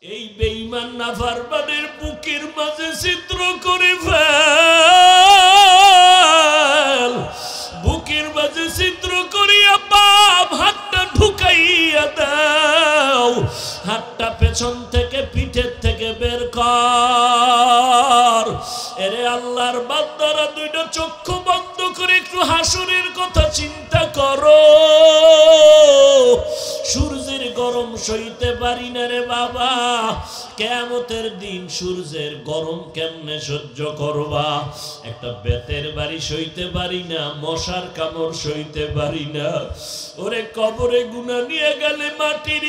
এই বেঈমান নাফরমানের বুকের মাঝে ছিদ্র করে ফেল, বুকের মাঝে ছিদ্র করিয়া বাম হাতটা ঢুকাইয়া দাও, হাতটা পেছন থেকে পিঠের থেকে বের কর। এরে আল্লাহর বান্দারা দুইটা চক্ষু বন্ধ করে একটু হাসরের কথা চিন্তা করো। সূর্যের গরম সইতে পারি না রে বাবা, কিয়ামতের দিন সূর্যের গরম কেমনে সহ্য করবা? একটা বেতের বাড়ি সইতে পারি না, মশার কামড় সইতে পারি না। ওরে কবরে গুনাহ নিয়ে গেলে মাটির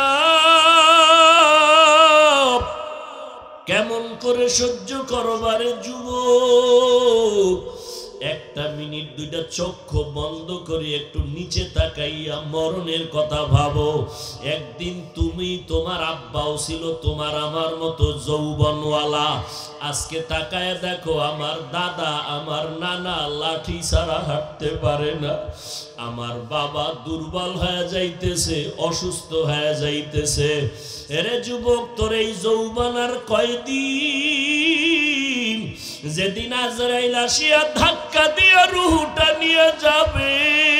চাপ কেমন করে সহ্য করবারে যুবক? একটা মিনিট দুইটা চক্ষু বন্ধ করে একটু নিচে তাকাইয়া মরণের কথা ভাবো। একদিন তুমি, তোমার আব্বাও ছিল তোমার আমার মতো যৌবনওয়ালা, আজকে তাকায় দেখো আমার দাদা আমার নানা লাঠি ছাড়া হাঁটতে পারে না, আমার বাবা দুর্বল হয়ে যাইতেছে, অসুস্থ হয়ে যাইতেছে। এরে যুবক, তোর এই যৌবন আর কয়দিন? যেদিন আজরাইল আসিয়া ধাক্কা দিয়া রুহটা নিয়ে যাবে,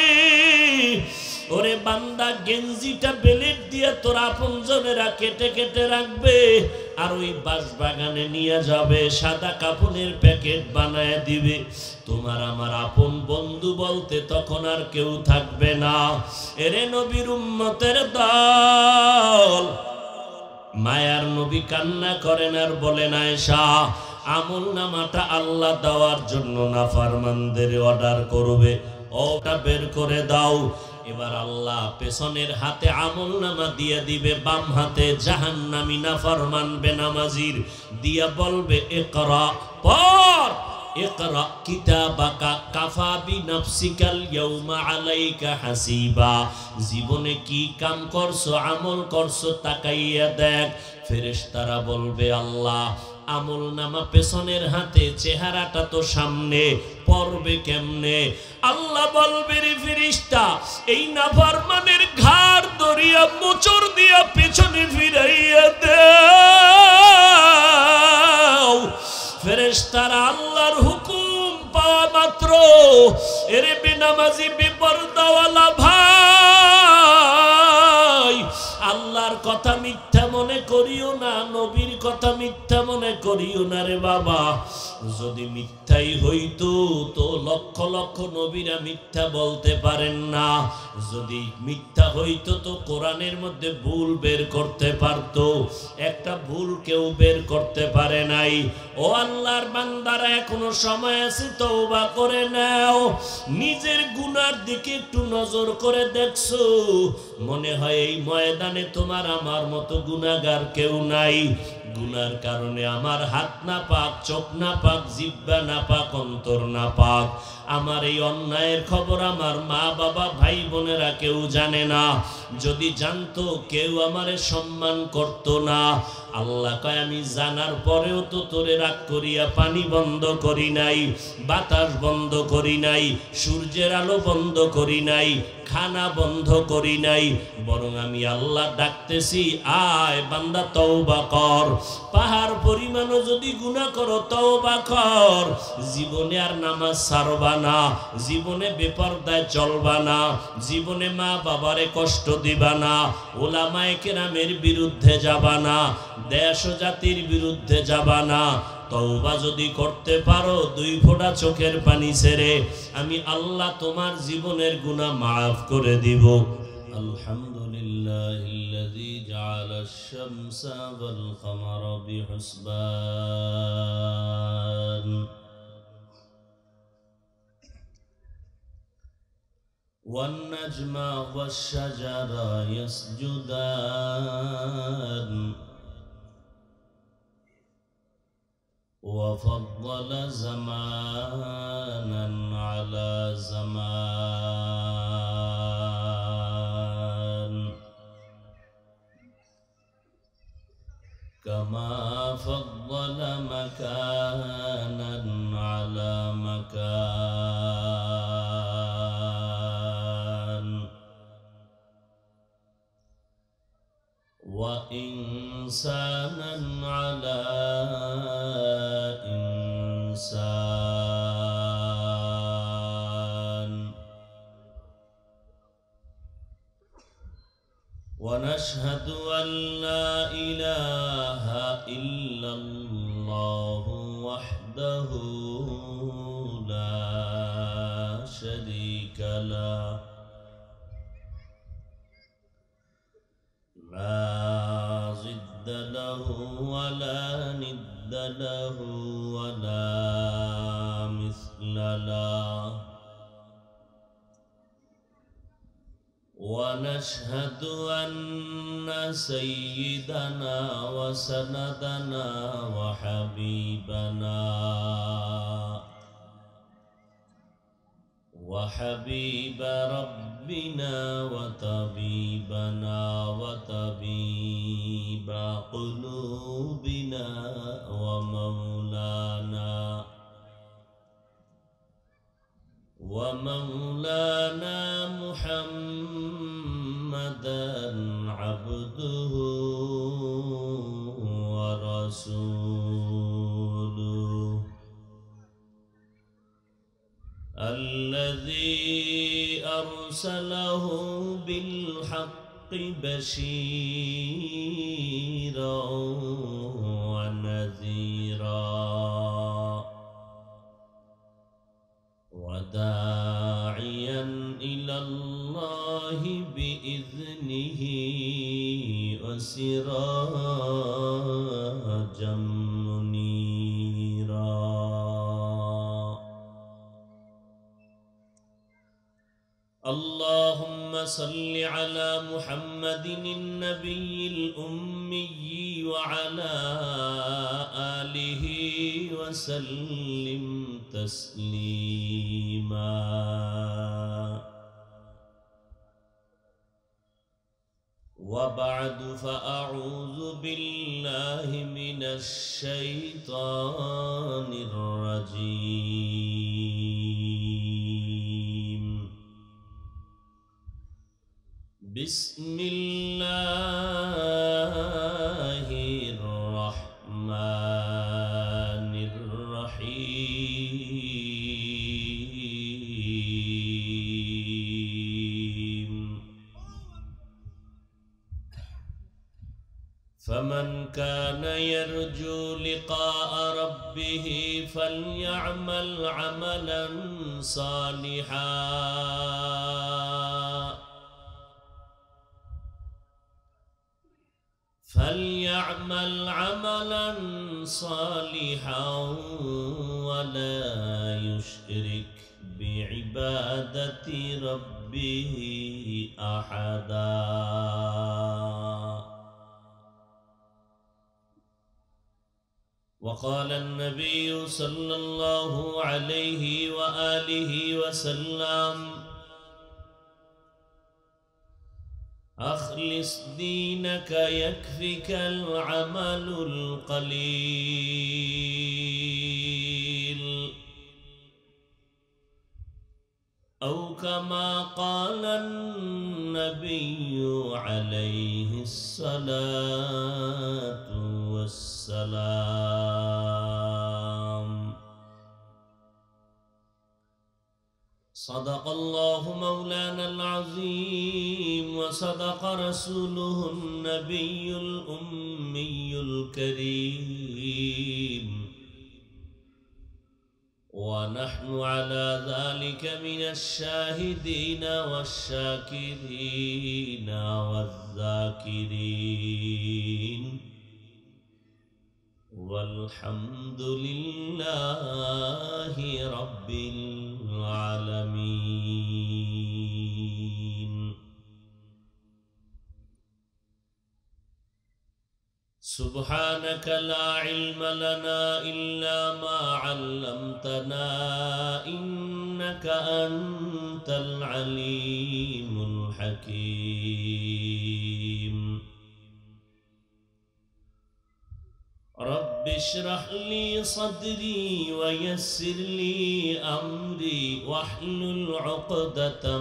ওরে বান্দা গেঞ্জিটা বেলেট দিয়া তোর আপনজনেরা কেটে কেটে রাখবে, আর ওই বাঁশবাগানে নিয়ে যাবে, সাদা কাপড়ের প্যাকেট বানায় দিবে। তোমার আমার আপন বন্ধু বলতে তখন আর কেউ থাকবে না। এরে নবীর উম্মতের দল, মায়ার নবী কান্না করেন আর বলেন, আয়েশা আমল নামাটা আল্লাহ দেওয়ার জন্য নাফরমানদের অর্ডার করবে, ওটা বের করে দাও। এবার আল্লাহ পেছনের হাতে আমল নামা দিয়ে দিবে, বাম হাতে জাহান্নামী নাফরমান বেনামাজির দিয়া বলবে, ইকরা, পড়, ইকরা কিতাবাকা কাফা বিনাফসিকাল ইয়াউমা আলাইকা হাসিবা। জীবনে কি কাম করছো, আমল করছো, তাকাইয়া দেখ। ফেরেশতারা বলবে, আল্লাহ আমল নামা পেছনের হাতে, চেহারাটা তো সামনে, পড়বে কেমনে? আল্লাহ বলবে, রে ফেরেশতা, এই নাফরমানের ঘাড় ধরিয়া মোচড় দিয়া পেছনে ফিরাইয়া দাও। ফেরেশতারা আল্লাহর হুকুম পাওয়া মাত্র, এরে বেনামাজি বেপরদাওয়ালা ভাই, আল্লাহর কথা মিথ্যা মনে করিও না, নবীর কথা মিথ্যা মনে করিও না রে বাবা। যদি মিথ্যাই হইতো তো লক্ষ লক্ষ নবীরা মিথ্যা বলতে পারেন না। যদি মিথ্যা হইতো তো কোরআনের মধ্যে ভুল বের করতে পারতো, একটা ভুল কেউ বের করতে পারে নাই। ও আল্লাহর বান্দারা, এখনো সময় আছে, তওবা করে নাও। নিজের গুনার দিকে একটু নজর করে দেখছো, মনে হয় এই ময়দানে তোমার আমার মতো গুনাহগার কেউ নাই। গুনার কারণে আমার হাত না পাক, চোখ না পাক, জিহ্বা না পাক, অন্তর না পাক। আমার এই অন্যায়ের খবর আমার মা বাবা ভাই বোনেরা কেউ জানে না। যদি জানতো কেউ আমারে সম্মান করত না। আল্লাহ কয়, আমি জানার পরেও তো তোরে রাগ করিয়া পানি বন্ধ করি নাই, বাতাস বন্ধ করি নাই, সূর্যের আলো বন্ধ করি নাই, খানা বন্ধ করি নাই, বরং আমি আল্লাহ ডাকতেছি, আয় বান্দা তওবা কর। পাহাড় পরিমাণও যদি গুনাহ করো, তওবা কর। জীবনে আর নামাজ ছাড়বা না, জীবনে বেপরদায় চলবা না, জীবনে মা বাবারে কষ্ট দিবা না, ওলামায়ে কেরামের বিরুদ্ধে যাবা না, দেশ ও জাতির বিরুদ্ধে যাবা না। তওবা যদি করতে পারো, দুই ফোঁটা চোখের পানি ছেড়ে, আমি আল্লাহ তোমার জীবনের গুনাহ মাফ করে দিব। আলহামদুলিল্লাহিল্লাযী জাআলাশ শামসা ওয়াল কমারা বিহুসবান ওয়ান নাজমা ওয়াশ শাজারা ইয়াসজুদান وفضل زمانا على زمان كما فضل مكانا على مكان وإن إحسانا على إنسان ونشهد أن لا إله إلا الله وحده لا شريك له لا ضد له ولا ند له ولا مثل له ونشهد أن سيدنا وسندنا وحبيب ربنا وطبيبنا وطبيب قلوبنا ومولانا محمدا عبده ورسوله الذي أرسله بالحق بشيرا ونذيرا وداعيا إلى الله بإذنه وسراجا منيرا اللهم صل على محمد النبي الأمي وعلى آله وسلم تسليما وبعد فأعوذ بالله من الشيطان الرجيم بسم الله الرحمن الرحيم فمن كان يرجو لقاء ربه فليعمل عملا صالحا ولا يشرك بعبادة ربه أحدا وقال النبي صلى الله عليه وآله وسلم أخلص دينك يكفك العمل القليل أو كما قال النبي عليه الصلاة والسلام صدق الله مولانا العظيم وصدق رسوله النبي الأمي الكريم ونحن على ذلك من الشاهدين والشاكرين والذاكرين والحمد لله رب العالمين سبحانك لا علم لنا إلا ما علمتنا إنك أنت العليم الحكيم رب اشرح لي صدري ويسر لي أمري واحلل عقدة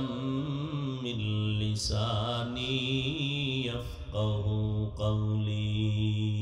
من لساني يفقه قولي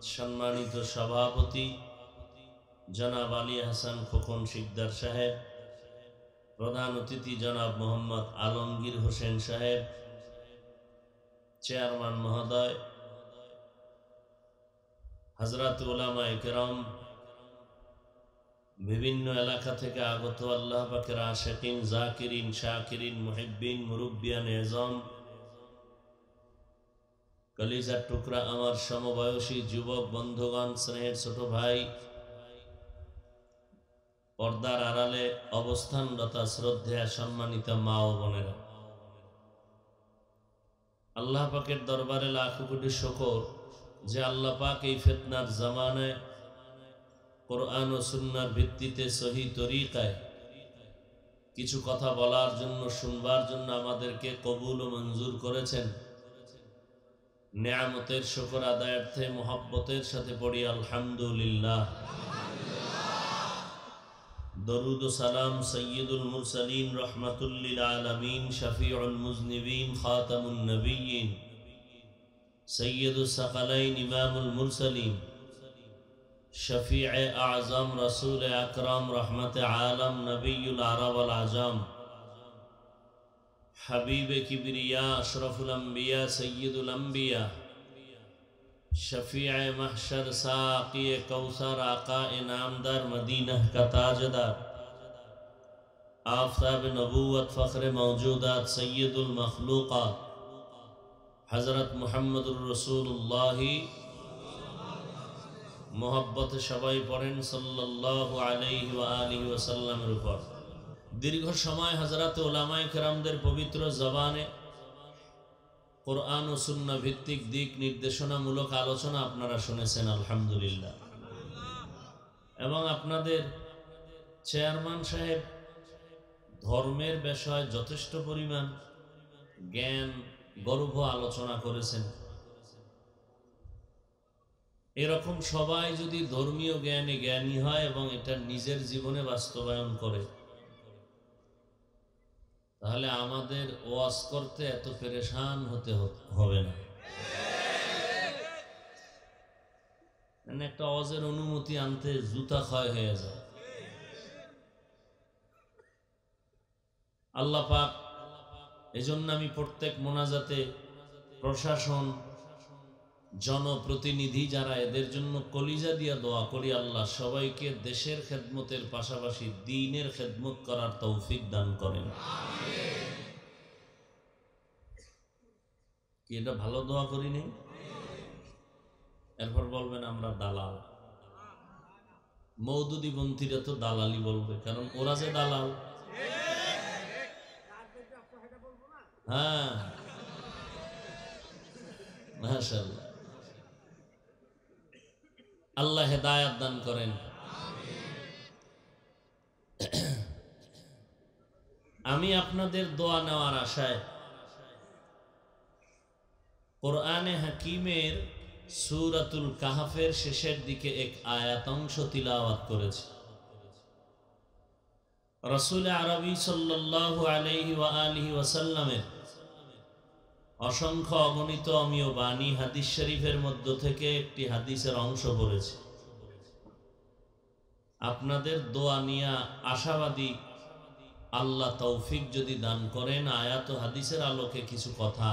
সম্মানিত সভাপতি জনাব আলী হাসান খোকন শিকদার সাহেব, প্রধান অতিথি জনাব মোহাম্মদ আলমগীর হোসেন সাহেব, চেয়ারম্যান মহোদয়, হযরত উলামায়ে কেরাম, বিভিন্ন এলাকা থেকে আগত আল্লাহ পাকের আশিকিন, জাকিরিন, শাকিরিন, মুহিব্বিন, মুরব্বিয়ান এজম, কলিজার টুকরা আমার সমবয়সী যুবক বন্ধুগণ, স্নেহের ছোট ভাই, পর্দার আড়ালে অবস্থানরত শ্রদ্ধেয়া সম্মানিত মা ও বোনেরা, আল্লাহ পাকের দরবারে লাখো কোটি শুকর যে আল্লাহ পাক এই ফিতনার জামানায় কোরআন ও সুন্নাহর ভিত্তিতে সহি তরিকায় কিছু কথা বলার জন্য, শুনবার জন্য আমাদেরকে কবুল ও মঞ্জুর করেছেন। নেয়ামতের শুকর আদায়ার্থে মুহাব্বতের সাথে পড়ি আলহামদুলিল্লাহ। দরুদ ও সালাম সৈয়দুল মুরসালিন, রহমাতুল লিল আলামিন, শফিউল মুজনিবিন, খাতামুন নবিয়্যিন, সৈয়দুস সাকালাইন, ইমামুল মুরসালিন, শফিয়ে আজম, রসুল আকরাম, রহমতে আলম, নবিয়ুল আরব ওয়াল আজম, হাবিবে কিবরিয়া, আশরাফুল আম্বিয়া, সৈয়দুল আম্বিয়া, शफीए महशर, साक़िए कौसर, आका इनामदार, मदीना का ताजदार, आफ़ताब नबूवत, फ़ख्र मौजूदात, सय्यदुल मखलूक़ात, हज़रत मुहम्मदुर रसूलुल्लाह, मोहब्बत सबाई पढ़ें सल्लल्लाहु अलैहि व आलिहि वसल्लमेर ऊपर। दीर्घ समय हज़रत उलामाए किरामदेर पवित्र जबाने কোরআন ও সুন্নাহ ভিত্তিক দিক নির্দেশনামূলক আলোচনা আপনারা শুনেছেন আলহামদুলিল্লাহ। এবং আপনাদের চেয়ারম্যান সাহেব ধর্মের বিষয়ে যথেষ্ট পরিমাণ জ্ঞান গর্ভ আলোচনা করেছেন। এরকম সবাই যদি ধর্মীয় জ্ঞানে জ্ঞানী হয় এবং এটা নিজের জীবনে বাস্তবায়ন করে, তাহলে আমাদের ওয়াজ করতে এত পেরেশান হতে হবে না। একটা ওয়াজের অনুমতি আনতে জুতা ক্ষয় হয়ে যায়। আল্লাহ পাক এজন্য আমি প্রত্যেক মোনাজাতে প্রশাসন, জনপ্রতিনিধি যারা, এদের জন্য কলিজা দিয়া দোয়া করি, আল্লাহ সবাইকে দেশের খেদমতের পাশাপাশি দ্বীনের খেদমত করার তৌফিক দান করেন। কি এটা ভালো দোয়া করি নেই? এরপর বলবেন আমরা দালাল। মওদুদি বন্থীরা তো দালালি বলবে, কারণ ওরা যে দালাল। হ্যাঁ, মাশাআল্লাহ, আল্লাহ হেদায়াত দান করেন। আমি আপনাদের দোয়া নেওয়ার আশায় কোরআনে হাকিমের সূরাতুল কাহফের শেষের দিকে এক আয়াতাংশ তিলাওয়াত করেছি। রাসূল আরবী সাল্লাল্লাহু আলাইহি ওয়া আলিহি ওয়াসাল্লামের অসংখ্য অগণিত অমীয় বাণী হাদিস শরীফের মধ্য থেকে একটি হাদিসের অংশ পড়েছি। আপনাদের দোয়া নিয়া আশাবাদী, আল্লাহ তৌফিক যদি দান করেন, আয়াত ও হাদিসের আলোকে কিছু কথা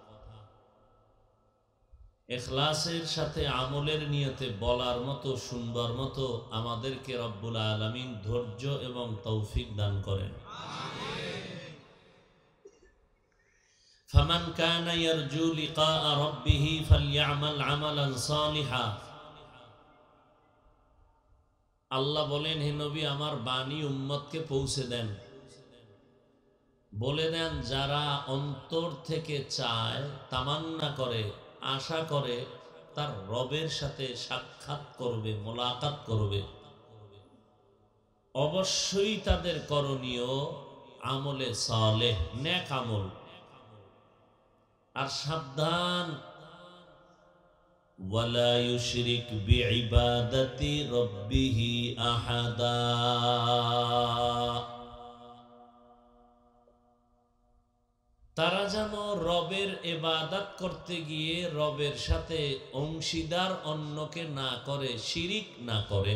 ইখলাসের সাথে আমলের নিয়তে বলার মতো, শুনবার মতো আমাদেরকে রব্বুল আলামিন ধৈর্য এবং তৌফিক দান করেন। ফামান কানা ইয়ারজু লিকা রাব্বিহ ফালইআমাল আমালান সালিহা। আল্লাহ বলেন, হে নবী, আমার বাণী উম্মতকে পৌঁছে দেন, বলে দেন যারা অন্তর থেকে চায়, তামান্না করে, আশা করে তার রবের সাথে সাক্ষাৎ করবে, মোলাকাত করবে, অবশ্যই তাদের করণীয় আমলে সালেহ, নেক আমল। আর সাবধান, ওয়ালা ইউশরিক বিইবাদাতি রাব্বিহি আহাদা। তারা যেন রবের ইবাদত করতে গিয়ে রবের সাথে অংশীদার অন্যকে না করে, শিরিক না করে।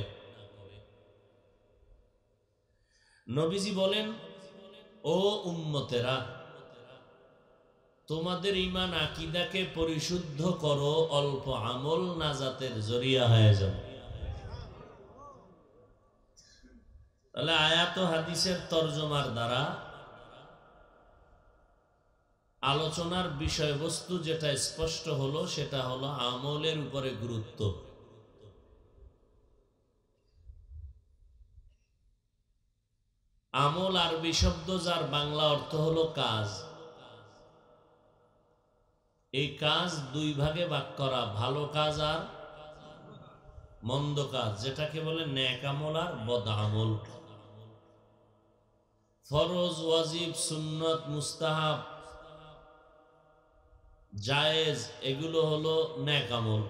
নবীজি বলেন, ও উম্মতেরা, তোমাদের ঈমান আকীদাকে পরিশুদ্ধ করো, অল্প আমল নাজাতের জরিয়া হয়ে যাবে। তাহলে আয়াত ও হাদিসের তরজমার দ্বারা আলোচনার বিষয়বস্তু যেটা স্পষ্ট হলো সেটা হলো আমলের উপরে গুরুত্ব। আমল আরবি শব্দ যার বাংলা অর্থ হলো কাজ। এই কাজ দুই ভাগে ভাগ করা, ভালো কাজ আর মন্দ কাজ, যেটাকে বলে নেক আমল আর বদ আমল। ফরজ, ওয়াজিব, সুন্নত, মুস্তাহাব, জায়েজ এগুলো হলো নেক আমল।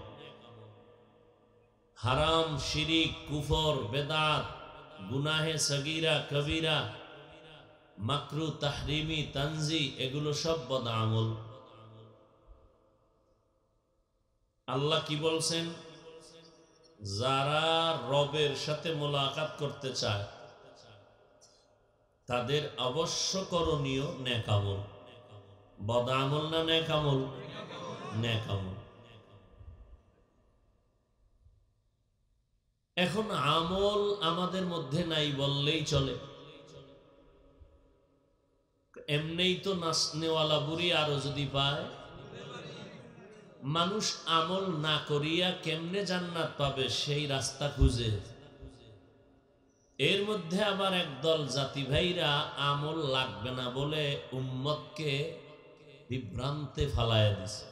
হারাম, শিরিক, কুফর, বেদাত, গুনাহে সগীরা কবিরা, মাকরু, তাহরিমি, তানজি এগুলো সব বদ আমল। আল্লাহ কি বলছেন? যারা রবের সাথে মোলাকাত করতে চায় তাদের অবশ্য করণীয় নেক আমল। বদ আমল না নেক আমল? নেক আমল। এখন আমল আমাদের মধ্যে নাই বললেই চলে। এমনিই তো নাচনেওয়ালা বুড়ি আরো যদি পায়। মানুষ আমল না করিয়া কেমনে জান্নাত পাবে সেই রাস্তা খুঁজে। এর মধ্যে আবার একদল জাতি ভাইরা আমল লাগবে না বলে উম্মতকে বিভ্রান্তে ফালায়া দিছে।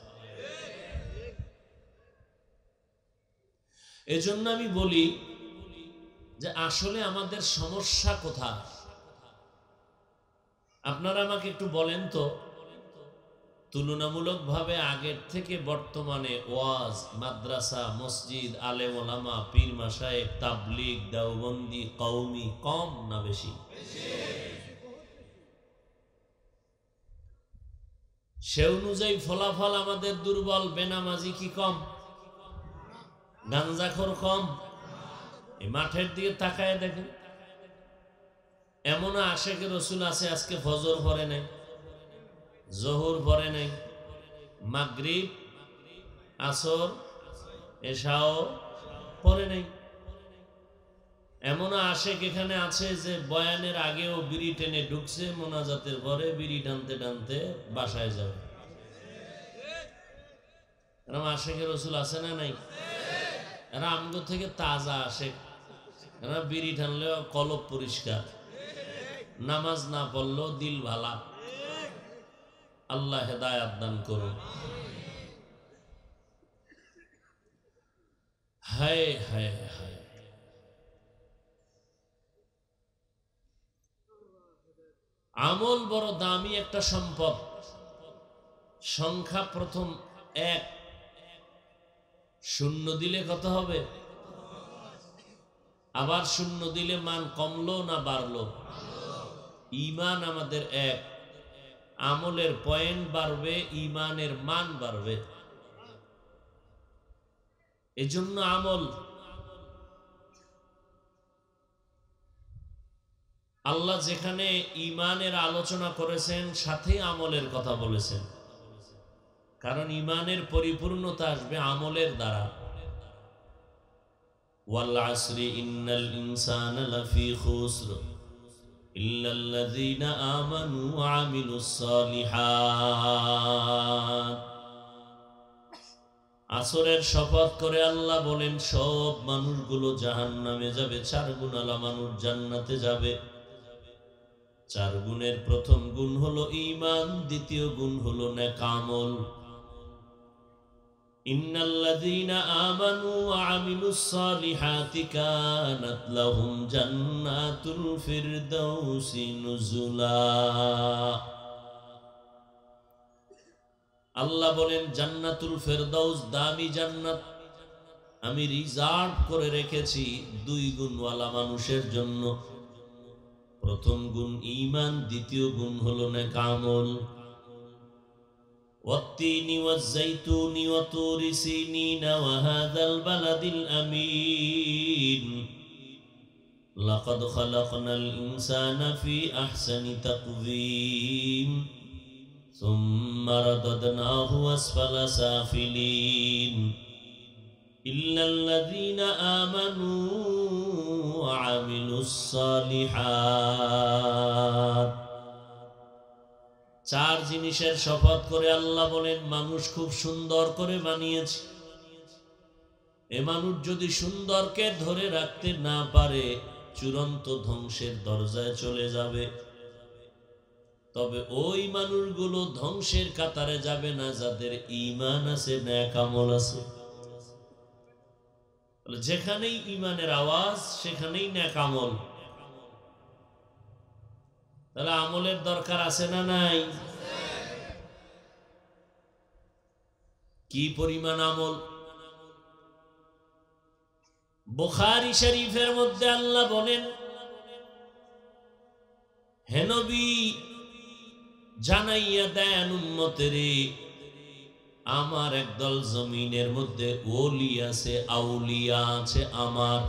এজন্য আমি বলি যে আসলে আমাদের সমস্যা কোথায়? আপনারা আমাকে একটু বলেন তো, তুলনামূলকভাবে আগের থেকে বর্তমানে ওয়াজ, মাদ্রাসা, মসজিদ, আলেম ওলামা, পীর মাশায়েখ, তাবলীগ, দেওবন্দি, কওমি কম না বেশি? সে অনুযায়ী ফলাফল আমাদের দুর্বল। বেনামাজি কি কম? গাঞ্জাখোর কম? এই মাঠের দিকে তাকায় দেখেন, এমন আশেকে রসুল আছে আজকে ফজর পড়ে নাই, জোহর পড়ে নাই, মাগরিব, আসর, এশাও পড়ে নাই। এমন আশেক এখানে আছে যে বয়ানের আগেও বিড়ি টেনে ঢুকছে, মোনাজাতের পরে বিড়ি টানতে টানতে বাসায় যাবে। এরকম আশেকে রসুল আছে না নাই? এরা আমগো থেকে তাজা আশেক। এরা বিড়ি টানলেও কলব পরিষ্কার, নামাজ না পড়লেও দিল ভালা। আল্লাহ হেদায়াত দান করুন। হায় হায় হায়, আমল বড় দামি একটা সম্পদ। সংখ্যা প্রথম এক, শূন্য দিলে কত হবে? আবার শূন্য দিলে মান কমলো না বাড়লো? ঈমান আমাদের এক, আমলের পয়েন্ট বাড়বে, ঈমানের মান বাড়বে। এজন্য আমল, আল্লাহ যেখানে ঈমানের আলোচনা করেছেন সাথে আমলের কথা বলেছেন, কারণ ঈমানের পরিপূর্ণতা আসবে আমলের দ্বারা। ওয়াল আসরি ইন্নাল ইনসানা লাফি খুসর ইল্লাল্লাযীনা আমানু ওয়া আমিলুস সালিহাত। আসরের শপথ করে আল্লাহ বলেন সব মানুষগুলো জাহান্নামে যাবে, 4 গুণওয়ালা মানুষ জান্নাতে যাবে। 4 গুণের প্রথম গুণ হলো ঈমান, দ্বিতীয় গুণ হলো নেক আমল। ইন্নাল্লাযীনা আমানু ওয়া আমিলুস সালিহাতি কানাত লাহুম জান্নাতুল ফিরদাউসি নুজুলা। আল্লাহ বলেন জান্নাতুল ফেরদাউস দামি জান্নাত আমি রিজার্ভ করে রেখেছি 2 গুণওয়ালা মানুষের জন্য। প্রথম গুণ ঈমান, দ্বিতীয় গুণ হলো নেক আমল। والتين والزيتون وطور سينين وهذا البلد الأمين لقد خلقنا الإنسان في أحسن تقويم ثم رددناه أسفل سافلين إلا الذين آمنوا وعملوا الصالحات চার জিনিসের শপথ করে আল্লাহ বলেন মানুষ খুব সুন্দর করে বানিয়েছে। এ মানুষ যদি সুন্দরকে ধরে রাখতে না পারে চূড়ান্ত ধ্বংসের দরজায় চলে যাবে। তবে ওই মানুষগুলো ধ্বংসের কাতারে যাবে না যাদের ঈমান আছে, নেক আমল আছে। যেখানেই ঈমানের আওয়াজ সেখানেই নেক আমল। তাহলে আমলের দরকার আছে না নাই? কি পরিমাণ আমল! বুখারী শরীফের মধ্যে আল্লাহ বলেন, হে নবী জানাইয়া দেন উম্মতেরে আমার একদল জমিনের মধ্যে ওলি আছে, আউলিয়া আছে আমার।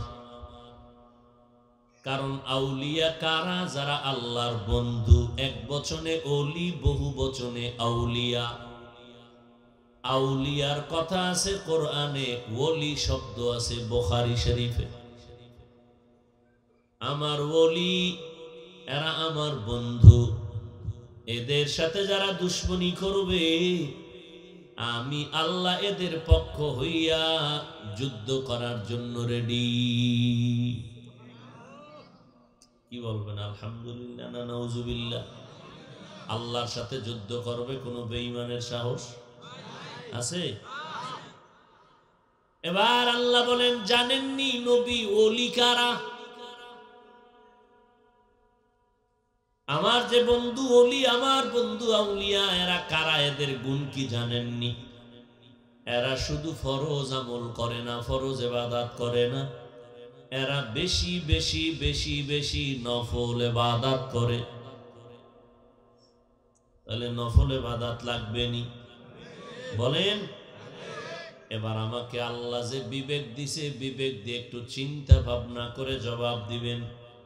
কারণ আউলিয়া কারা? যারা আল্লাহর বন্ধু। এক বচনে ওলি, বহু বচনে আউলিয়া। আউলিয়ার কথা আছে কোরআনে, ওলি শব্দ আছে বুখারী শরীফে। আমার ওলি, এরা আমার বন্ধু। এদের সাথে যারা দুশ্মনী করবে আমি আল্লাহ এদের পক্ষ হইয়া যুদ্ধ করার জন্য রেডি। কি বলবেন আলহামদুলিল্লাহ না নাউজুবিল্লাহ? আল্লাহর সাথে যুদ্ধ করবে কোন বেঈমানের সাহস আছে? এবার আল্লাহ বলেন, জানেননি নবী ওলি কারা? আমার যে বন্ধু ওলি, আমার বন্ধু আউলিয়া, এরা কারা? এদের গুণ কি জানেননি? এরা শুধু ফরজ আমল করে না, ফরজ ইবাদত করে না, এরা বেশি বেশি বেশি বেশি নফল ইবাদত করে। তাহলে নফল ইবাদত লাগবে নি? বলেন। এবার আমাকে আল্লাহ যে বিবেক দিছে, বিবেক দিয়ে একটু চিন্তা ভাবনা করে জবাব দিবেন।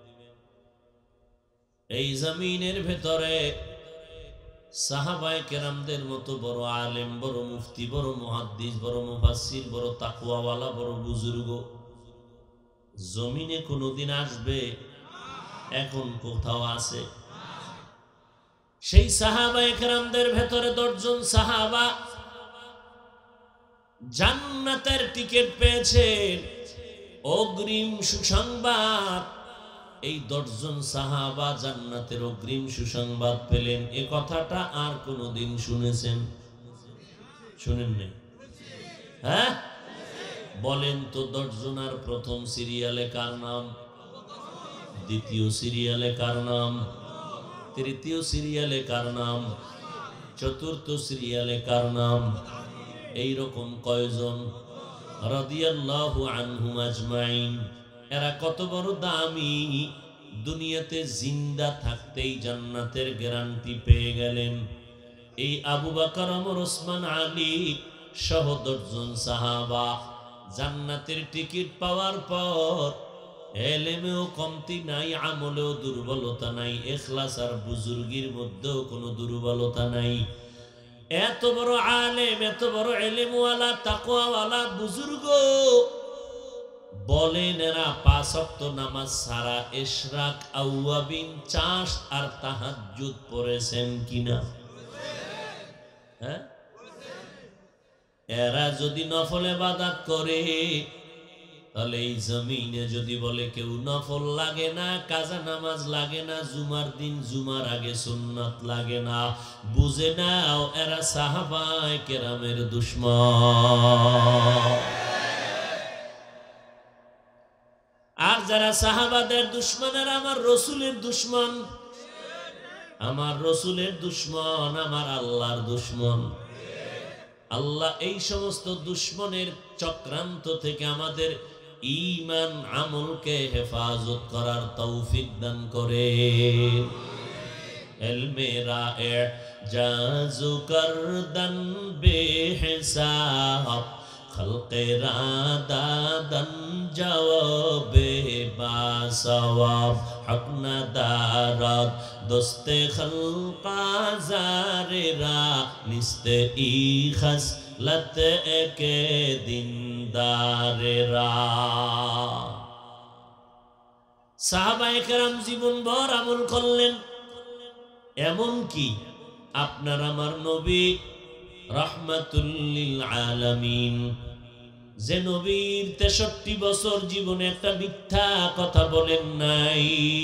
এই জমিনের ভেতরে সাহাবায়ে কেরামদের মতো বড় আলেম, বড় মুফতি, বড় মুহাদ্দিস, বড় মুফাসসির, বড় তাকওয়াওয়ালা, বড় বুজুর্গ জমিনে কোনদিন আসবে? এখন কোথাও আছে? সেই সাহাবায়ে কেরামদের ভেতরে 10 জন সাহাবা জান্নাতের টিকিট পেয়েছেন, অগ্রিম সুসংবাদ। এই 10 জন সাহাবা জান্নাতের অগ্রিম সুসংবাদ পেলেন। এ কথাটা আর কোনদিন শুনেছেন? শুনেন নাই? হ্যাঁ বলেন তো, 10 জনের প্রথম সিরিয়ালে কার নাম? দ্বিতীয় সিরিয়ালে কার নাম? তৃতীয় সিরিয়ালে কার নাম? চতুর্থ সিরিয়ালে কার নাম? এইরকম কয়জন? রাদিয়াল্লাহু আনহুম আজমাইন। এরা কত বড় দামি! দুনিয়াতে জিন্দা থাকতেই জান্নাতের গ্যারান্টি পেয়ে গেলেন। এই আবু বকর, ওমর, ওসমান, আলী সহ 10 জন সাহাবা জান্নাতের টিকিট পাওয়ার পর এলেমেও কমতি নাই, আমলেও দুর্বলতা নাই, ইখলাস আর বুজুর্গির মধ্যেও কোনো দুর্বলতা নাই। এত বড় আলেম, এত বড় ইলমওয়ালা, তাকওয়াওয়ালা বুজুর্গ বলেন এরা 5 ওয়াক্ত নামাজ ছাড়া ইশরাক, আওয়াবিন, চাষ আর তাহাজ্জুদ পড়েছেন কিনা? হ্যাঁ, এরা যদি নফল ইবাদত করে তাহলে এই জমিনে যদি বলে কেউ নফল লাগে না, কাজা নামাজ লাগে না, জুমার দিন জুমার আগে সুন্নাত লাগে না, বুঝে নাও এরা সাহাবায়ে কেরামের দুশমন। আর যারা সাহাবাদের দুশমন, এরা আমার রসুলের দুশমন, আমার রসুলের দুশমন, আমার আল্লাহর দুশমন। আল্লাহ এই সমস্ত দুশমনের চক্রান্ত থেকে আমাদের ঈমান আমলকে হেফাজত করার তৌফিক দান করে। ইলমে রায়ে জাজু করদন বেহিসাব খলকে রাদাদন জওয়াবে বাসওয়াব হক না দারাত দোস্তে খলকা জারেরা নিস্তে ই খসলত একে দিনদারেরা। সাহাবায়ে কেরাম জীবনভর আমল করলেন, এমন কি আপনার আমার নবী রাহমাতুল লিল আলামিন, যে নবীর 63 বছর জীবনে একটা মিথ্যা কথা বলেন নাই।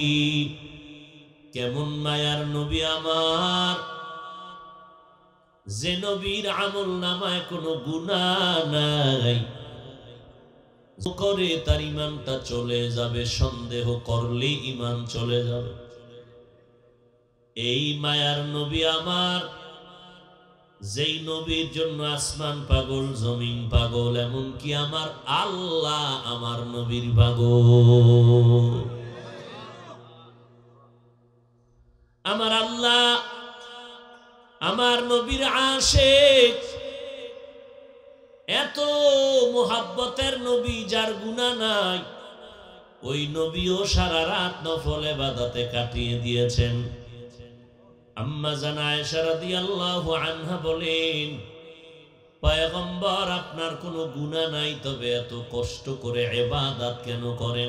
কেমন মায়ার নবী আমার, যে নবীর আমল নামায় কোনো গুনাহ নাই, করে তার ঈমানটা চলে যাবে, সন্দেহ করলে ঈমান চলে যাবে। এই মায়ার নবী আমার, যেই নবীর জন্য আসমান পাগল, জমিন পাগল, এমনকি আমার আল্লাহ আমার নবীর পাগল। আমার আল্লাহ আমার নবীর আশিক, এত মুহাব্বতের নবী যার গুনাহ নাই, ওই নবীও সারা রাত নফল ইবাদতে কাটিয়ে দিয়েছেন। আম্মা জান আয়েশা রাদিয়াল্লাহু আনহা বলেন, পয়গম্বর আপনার কোনো গুনাহ নাই, তবে এত কষ্ট করে ইবাদত কেন করেন?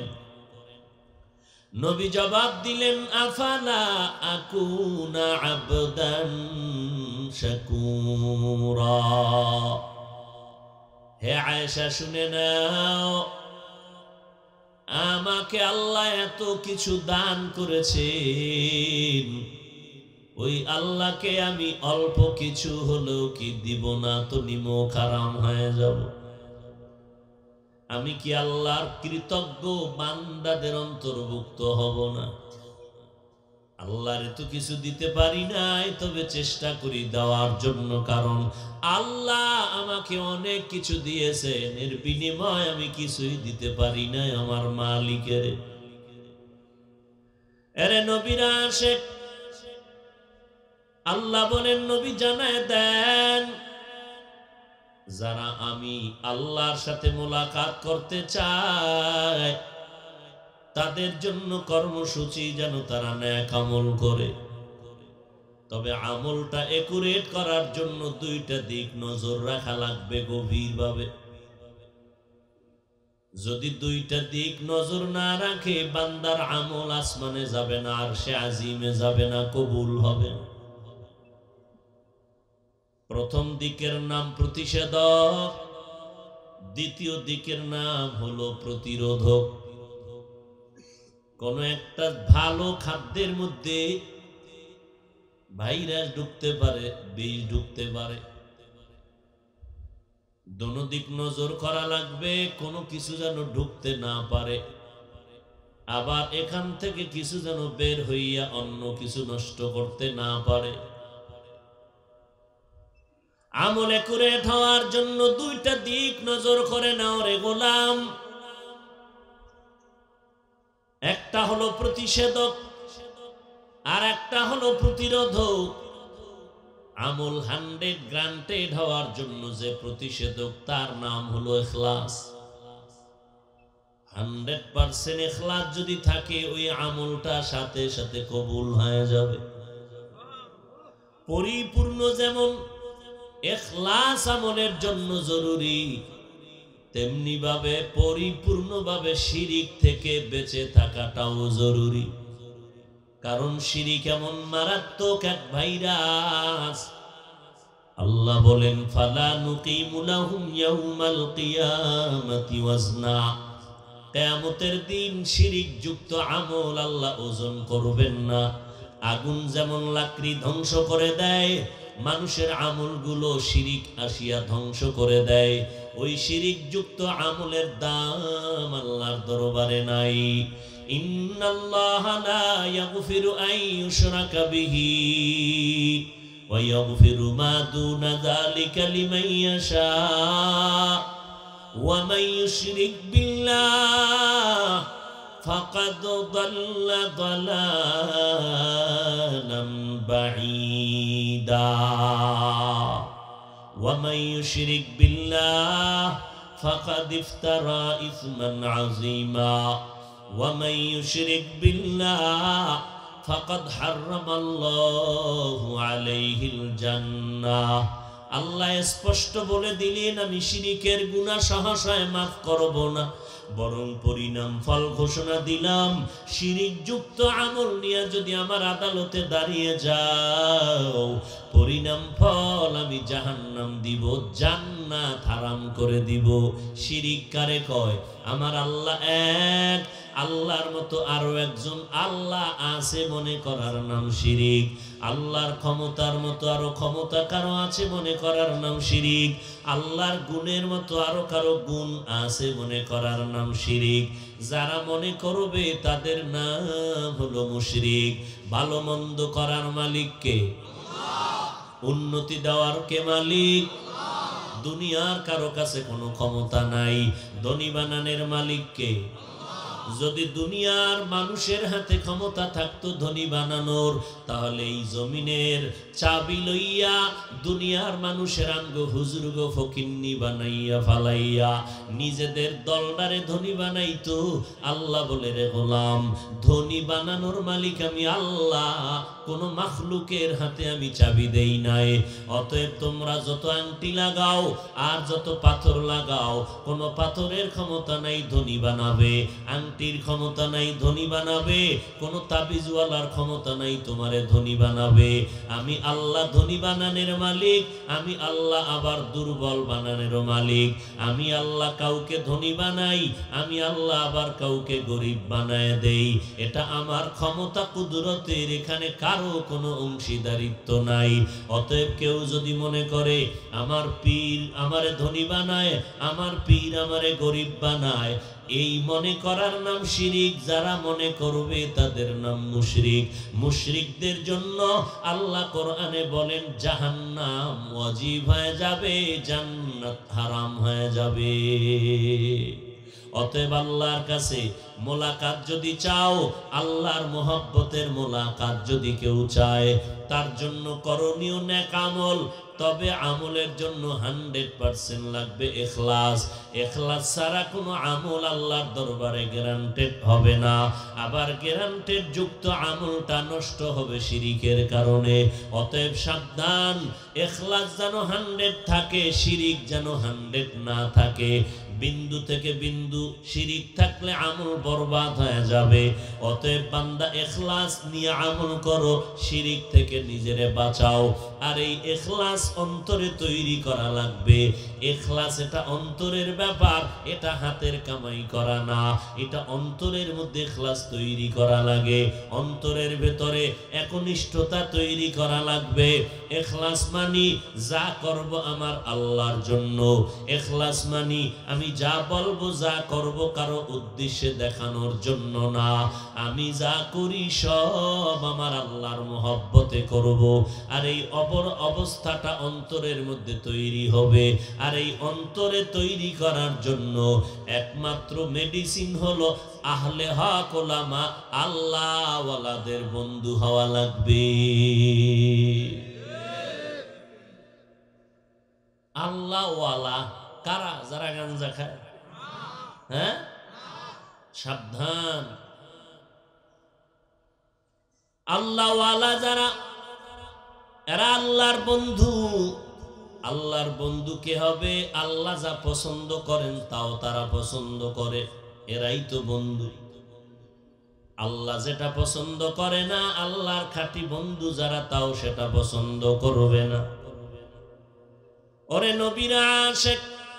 নবী জবাব দিলেন, আফালা আকুনা আবদান শাকুরা। হে আয়েশা শুনে নাও, আমাকে আল্লাহ এত কিছু দান করেছেন, ওই আল্লাহকে আমি অল্প কিছু হলেও কি দিব না তো নিমক হারাম হয়ে যাব? আমি কি আল্লাহর কৃতজ্ঞ বান্দাদের অন্তর্ভুক্ত হব না? আল্লাহরে তো কিছু দিতে পারি নাই, তবে চেষ্টা করি দেওয়ার জন্য, কারণ আল্লাহ আমাকে অনেক কিছু দিয়েছেন, এর বিনিময় আমি কিছুই দিতে পারি নাই আমার মালিকের। এরে নবীরা আশিক, আল্লাহ বলেন নবী জানায় দেন, যারা আমি আল্লাহর সাথে মোলাকাত করতে চায় তাদের জন্য কর্মসূচি যেন তারা নেক আমল করে। তবে আমলটা একুরেট করার জন্য দুইটা দিক নজর রাখা লাগবে গভীরভাবে। যদি দুইটা দিক নজর না রাখে, বান্দার আমল আসমানে যাবে না, আর সে আজিমে যাবে না, কবুল হবে না। প্রথম দিকের নাম প্রতিষেধক, দ্বিতীয় দিকের নাম হলো প্রতিরোধক। কোন একটা ভালো খাদ্যের মধ্যে ভাইরাস ঢুকতে পারে, বিষ ঢুকতে পারে, দোনো দিক নজর করা লাগবে, কোনো কিছু যেন ঢুকতে না পারে, আবার এখান থেকে কিছু যেন বের হইয়া অন্য কিছু নষ্ট করতে না পারে। আমল একুরেট হওয়ার জন্য দুইটা দিক নজর করে নাও রে গোলাম। একটা হলো প্রতিষেধক, আর একটা হলো প্রতিরোধক। আমল 100% হওয়ার জন্য যে প্রতিষেধক, তার নাম হলো ইখলাস। 100% ইখলাস যদি থাকে, ওই আমলটা সাথে সাথে কবুল হয়ে যাবে। পরিপূর্ণ যেমন ইখলাস আমলের জন্য জরুরি, তেমনি ভাবে পরিপূর্ণভাবে শিরিক থেকে বেঁচে থাকাটাও জরুরি। কারণ শিরিক এমন মারাত্মক এক ভাইরাস, আল্লাহ বলেন ফালা নুকিমু লাহুম ইয়াউমাল কিয়ামাতি ওয়াজনা। কিয়ামতের দিন শিরিক যুক্ত আমল আল্লাহ ওজন করবেন না। আগুন যেমন লাকড়ি ধ্বংস করে দেয়, মানুষের আমলগুলো শিরিক আসিয়া ধ্বংস করে দেয়। ওই শিরিক যুক্ত আমলের দাম আল্লাহর দরবারে নাই। ইন্নাল্লাহা লা ইয়াগফিরু আন ইউশরাকা বিহি ওয়া ইয়াগফিরু মা দুনা যালিকা লিমান ইয়াশা ওয়া মান ইউশরিক বিল্লাহ فقد ضل ضلالا بعيدا ومن يشرك بالله فقد افترى إثما عظيما ومن يشرك بالله فقد حرم الله عليه الجنة আল্লাহ স্পষ্ট বলে দিলেন আমি শিরকের গুনাহ সহসায় মাফ করব না বরং পরিণাম ফল ঘোষণা দিলাম শিরক যুক্ত আমল নিয়ে যদি আমার আদালতে দাঁড়িয়ে যাও পরিণাম ফল আমি জাহান্নাম দিব জান্নাত হারাম করে দিব শিরক কারে কয় আমার আল্লাহ এক আল্লাহর মতো আরো একজন আল্লাহ আছে মনে করার নাম শিরক আল্লাহর ক্ষমতার মতো আরো ক্ষমতা কারো আছে মনে করার নাম শিরক আল্লাহর গুণের মতো আরো কারো গুণ আছে মনে করার নাম শিরক যারা মনে করবে তাদের নাম হলো মুশরিক ভালো মন্দ করার মালিক কে আল্লাহ উন্নতি দেওয়ার কে মালিক দুনিয়ার কারো কাছে কোনো ক্ষমতা নাই ধনী বানানোর মালিক কে যদি দুনিয়ার মানুষের হাতে ক্ষমতা থাকতো ধনী বানানোর তাহলে এই জমিনের চাবি লইয়া দুনিয়ার মানুষের আঙ্গ হুজুর গো ফকিন্নি বানাইয়া ফালাইয়া নিজেদের দলদারে ধনী বানাইতো আল্লাহ বলে রে গোলাম ধনী বানানোর মালিক আমি আল্লাহ কোন মাখলুকের হাতে আমি চাবি দেই নাই অতএব তোমরা যত আংটি লাগাও আর যত পাথর লাগাও কোন পাথরের ক্ষমতা নাই ধনী বানাবে আংটির ক্ষমতা নাই ধনী বানাবে কোন তাবিজওয়ালার ক্ষমতা নাই তোমারে ধনী বানাবে আমি আল্লাহ ধনী বানানোর মালিক আমি আল্লাহ আবার দুর্বল বানানোর মালিক আমি আল্লাহ কাউকে ধনী বানাই আমি আল্লাহ আবার কাউকে গরিব বানায় দেই এটা আমার ক্ষমতা কুদরতের এখানে কারো কোনো অংশীদারিত্ব নাই অতএব কেউ যদি মনে করে আমার পীর আমারে ধনী বানায় আমার পীর আমারে গরিব বানায় এই মনে করার নাম শিরিক যারা মনে করবে তাদের নাম মুশরিক মুশরিকদের জন্য আল্লাহ কোরআনে বলেন জাহান্নাম ওয়াজিব হয়ে যাবে জান্নাত হারাম হয়ে যাবে অতএব আল্লাহর কাছে মোলাকাত যদি চাও আল্লাহর মহব্বতের মোলাকাত যদি কেউ চায় তার জন্য করণীয় নেক আমল তবে আমলের জন্য 100% লাগবে ইখলাস ইখলাস ছাড়া কোনো আমল আল্লাহর দরবারে গ্যারান্টেড হবে না আবার গ্যারান্টেড যুক্ত আমলটা নষ্ট হবে শিরিকের কারণে অতএব সাবধান ইখলাস যেন 100 থাকে শিরিক যেন 100 না থাকে বিন্দু থেকে বিন্দু শিরিক থাকলে আমল বরবাদ হয়ে যাবে অতএব বান্দা ইখলাস নিয়ে আমল করো শিরিক থেকে নিজেরে বাঁচাও আর এই ইখলাস অন্তরে তৈরি করা লাগবে ইখলাস এটা অন্তরের ব্যাপার এটা হাতের কামাই করা না এটা অন্তরের মধ্যে ইখলাস তৈরি করা লাগে অন্তরের ভেতরে একনিষ্ঠতা তৈরি করা লাগবে ইখলাস মানি যা করব আমার আল্লাহর জন্য ইখলাস মানি আমি যা বলবো যা করব কারো উদ্দেশ্যে দেখানোর জন্য না আমি যা করি সব আমার আল্লাহর মহব্বতে করব আর এই অপর অবস্থাটা অন্তরের মধ্যে তৈরি হবে আর এই অন্তরে তৈরি করার জন্য একমাত্র মেডিসিন হলো আহলে হক ওলামা আল্লাহ ওয়ালাদের বন্ধু হওয়া লাগবে আল্লাহ ওয়ালা কারা যারা গাঞ্জা খায় হ্যাঁ সাবধান আল্লাহ ওয়ালা যারা এরা আল্লাহর বন্ধু আল্লাহর বন্ধু কে হবে আল্লাহ যা পছন্দ করেন তাও তারা পছন্দ করে এরাই তো বন্ধু আল্লাহ যেটা পছন্দ করে না আল্লাহর খাঁটি বন্ধু যারা তাও সেটা পছন্দ করবে না ওরে নবীরা আশিক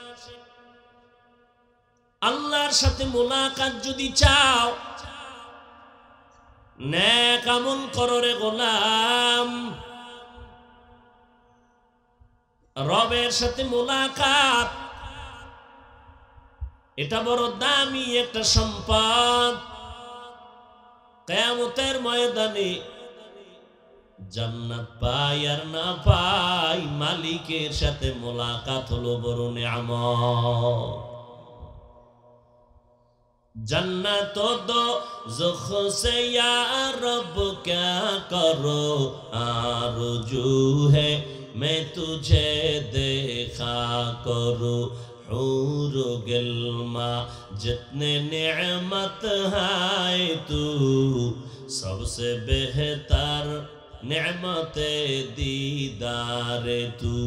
আল্লাহর সাথে মোলাকাত যদি চাও নেক আমল করো রে গোলাম রবের সাথে মোলাকাত এটা বড় দামি একটা সম্পদ কিয়ামতের ময়দানে জান্নাত পাই আর না পাই মালিকের সাথে মোলাকাত হলো বড় নিয়ামত जन्नत दो ज़ुख से या रब क्या करो आरज़ू है मैं तुझे देखा करो हूर गिल्मा जितने नेमत है तू सबसे बेहतर नेमते दीदार तू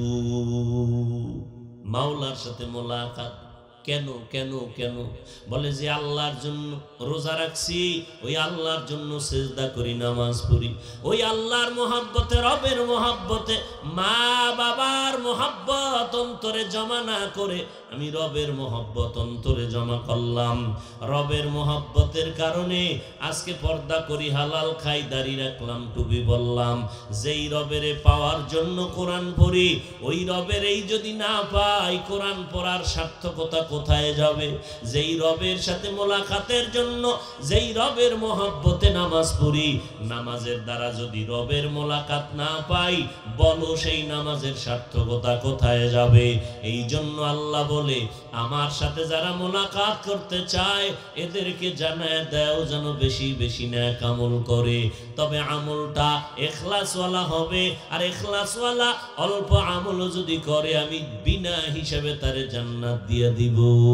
মাওলার সাথে মোলাকাত কেন কেন কেন বলে যে আল্লাহর জন্য রোজা রাখছি ওই আল্লাহর জন্য সিজদা করি নামাজ পড়ি ওই আল্লাহর মহব্বতে রবের মহব্বতে মা বাবার মহব্বত অন্তরে জমা না করে আমি রবের মহব্বত অন্তরে জমা করলাম রবের মহব্বতের কারণে আজকে পর্দা করি হালাল খাই দাড়ি রাখলাম টুপি বললাম যেই রবেরে পাওয়ার জন্য কোরআন পড়ি ওই রবেরই যদি না পাই কোরআন পড়ার সার্থকতা কোথায় যাবে যেই রবের সাথে মোলাকাতের জন্য যেই রবের মহব্বতে নামাজ পড়ি নামাজের দ্বারা যদি রবের মোলাকাত না পাই বলো সেই নামাজের সার্থকতা কোথায় যাবে এই জন্য আল্লাহ বলে আমার সাথে যারা মোলাকাত করতে চায় এদেরকে জানায় দাও যেন বেশি বেশি নেক আমল করে তবে আমলটা ইখলাসওয়ালা হবে আর ইখলাসওয়ালা অল্প আমল যদি করে আমি বিনা হিসাবে তারে জান্নাত দিয়ে দিব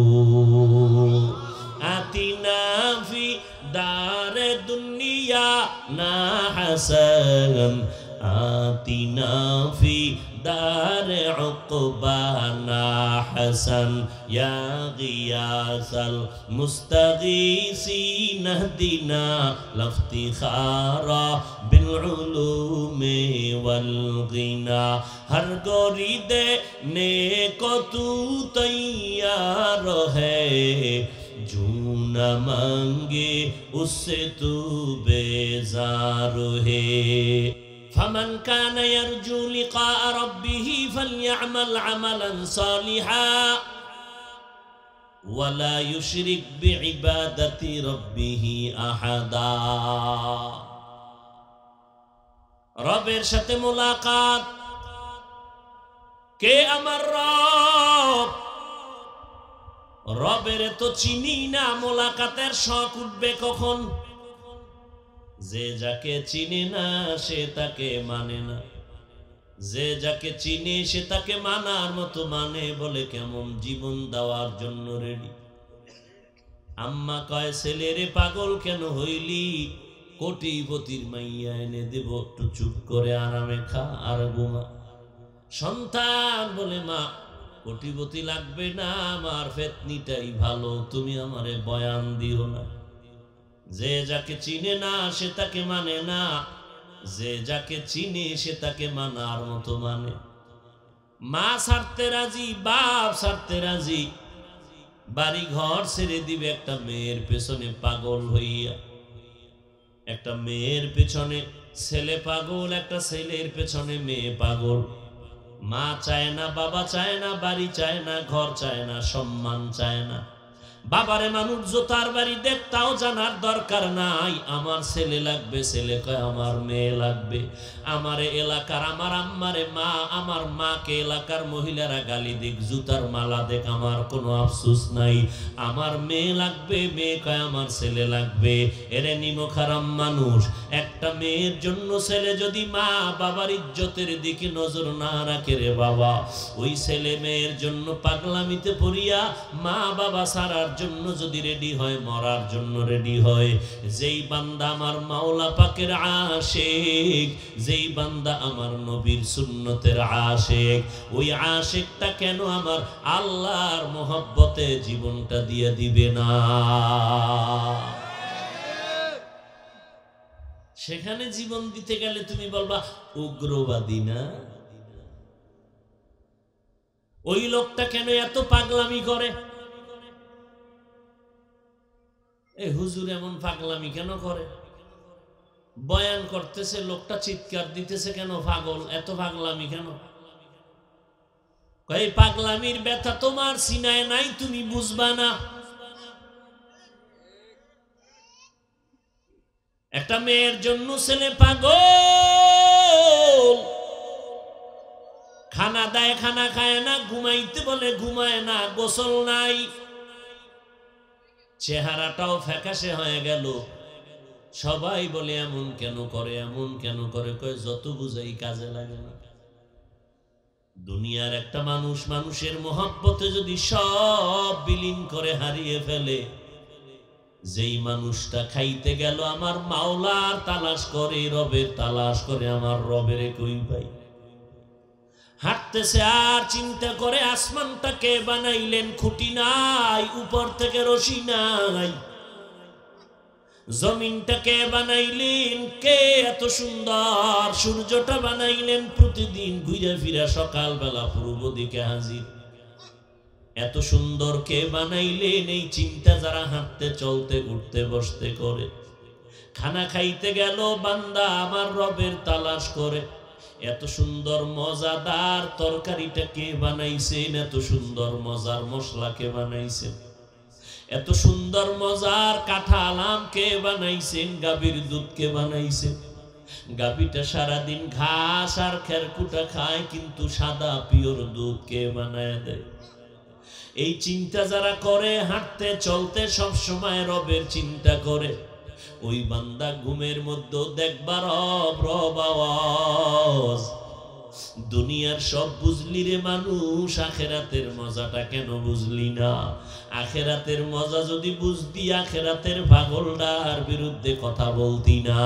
আতিনা ফি দারে দুনিয়া না হাসান আতিনা ফি দারে উকবানা হাসান ইয়া গিয়াসাল মুস্তাগীসিন হদিনা লফতিখারা বিল উলুমি ওয়াল গিনা हर गोरी देने को तू तैयार है जो न मांगे उससे तू बेजार है فمن كان يرجو لقاء ربه فليعمل عملا صالحا ولا يشرك بعبادة ربه أحدا রবের সাথে মোলাকাত কে আমার রব রবের তো চিনি না মোলাকাতের শখ উঠবে কখন যে যাকে চিনে না সে তাকে মানে না যে যাকে চিনে সে তাকে মানার মতো মানে বলে কেমন জীবন দেওয়ার জন্য রেডি আম্মা কয় ছেলেরে পাগল কেন হইলি কোটিপতির মাইয়া এনে দেব একটু চুপ করে আরামে খা আর ঘুমা সন্তান বলে মা কোটিপতি লাগবে না আমার ফেতনিটাই ভালো তুমি আমারে বয়ান দিও না যে যাকে চিনে না সে তাকে মানে না যে যাকে চিনে সে তাকে মানার মতো মানে মা ছাড়তে রাজি বাপ ছাড়তে রাজি বাড়ি ঘর ছেড়ে দিবে একটা মেয়ের পেছনে পাগল হইয়া একটা মেয়ের পেছনে ছেলে পাগল একটা ছেলের পেছনে মেয়ে পাগল মা চায় না বাবা চায় না বাড়ি চায় না ঘর চায় না সম্মান চায় না বাবারে মানুষ জোতার বাড়ি দেখ তাও জানার দরকার নাই আমার ছেলে লাগবে ছেলে কয় আমার মেয়ে লাগবে আমারে এলাকার আমার আম্মারে মা আমার মাকে এলাকার মহিলারা গালি দিক জুতার মালা দেখ আমার কোনো আফসোস নাই আমার মেয়ে লাগবে মেয়ে কয় আমার ছেলে লাগবে এরে নিমখারাম মানুষ একটা মেয়ের জন্য ছেলে যদি মা বাবার ইজ্জতের দিকে নজর না রাখে রে বাবা ওই ছেলে মেয়ের জন্য পাগলামিতে পড়িয়া মা বাবা সারার জন্য যদি রেডি হয় মরার জন্য রেডি হয় যেই বান্দা আমার মাওলা পাকের আশিক যেই বান্দা আমার নবীর সুন্নতের আশিক ওই আশিকটা কেন আমার আল্লাহর মহব্বতে জীবনটা দিয়ে দিবে না সেখানে জীবন দিতে গেলে তুমি বলবা উগ্রবাদী না ওই লোকটা কেন এত পাগলামি করে এই হুজুর এমন পাগলামি কেন করে বয়ান করতেছে লোকটা চিৎকার দিতেছে কেন পাগল এত পাগলামি কেন এই পাগলামির ব্যথা তোমার সিনায় নাই তুমি বুঝবা না একটা মেয়ের জন্য ছেলে পাগল খানা দেয় খানা খায় না ঘুমাইতে বলে ঘুমায় না গোসল নাই চেহারাটাও ফ্যাকাশে হয়ে গেল। সবাই বলে এমন কেন করে, এমন কেন করে? কয় যত বুঝাই কাজে লাগে না। দুনিয়ার একটা মানুষ মানুষের মহব্বতে যদি সব বিলীন করে হারিয়ে ফেলে, যেই মানুষটা খাইতে গেল আমার মাওলার তালাশ করে, রবের তালাশ করে, আমার রবের কই পাই, হাঁটতেছে আর চিন্তা করে আসমানটা কে বানাইলেন, খুঁটি নাই, উপর থেকে রশি নাই, জমিনটা কে বানাইলেন, কে এত সুন্দর, সূর্যটা বানাইলেন প্রতিদিন ঘুরে ফিরা সকালবেলা পূর্ব দিকে হাজির, এত সুন্দর কে বানাইলেন? এই চিন্তা যারা হাঁটতে চলতে উঠতে বসতে করে, খানা খাইতে গেল বান্দা আমার রবের তালাশ করে, এত সুন্দর মজাদার তরকারিটা কে বানাইছেন, এত সুন্দর মজার মশলা কে বানাইছেন, এত সুন্দর মজার কাঁঠাল আম কে বানাইছেন, গাভীর দুধ কে বানাইছেন? গাভীটা সারাদিন ঘাস আর খেরকুটা খায়, কিন্তু সাদা পিওর দুধ কে বানায় দেয়? এই চিন্তা যারা করে, হাঁটতে চলতে সব সময় রবের চিন্তা করে, ওই বান্দা ঘুমের মধ্যে দেখবা রব রব আওয়াজ। দুনিয়ার সব বুঝলি রে মানুষ, আখেরাতের মজাটা কেন বুঝলি না? আখেরাতের মজা যদি বুঝতি, আখেরাতের পাগলটার বিরুদ্ধে কথা বলতি না।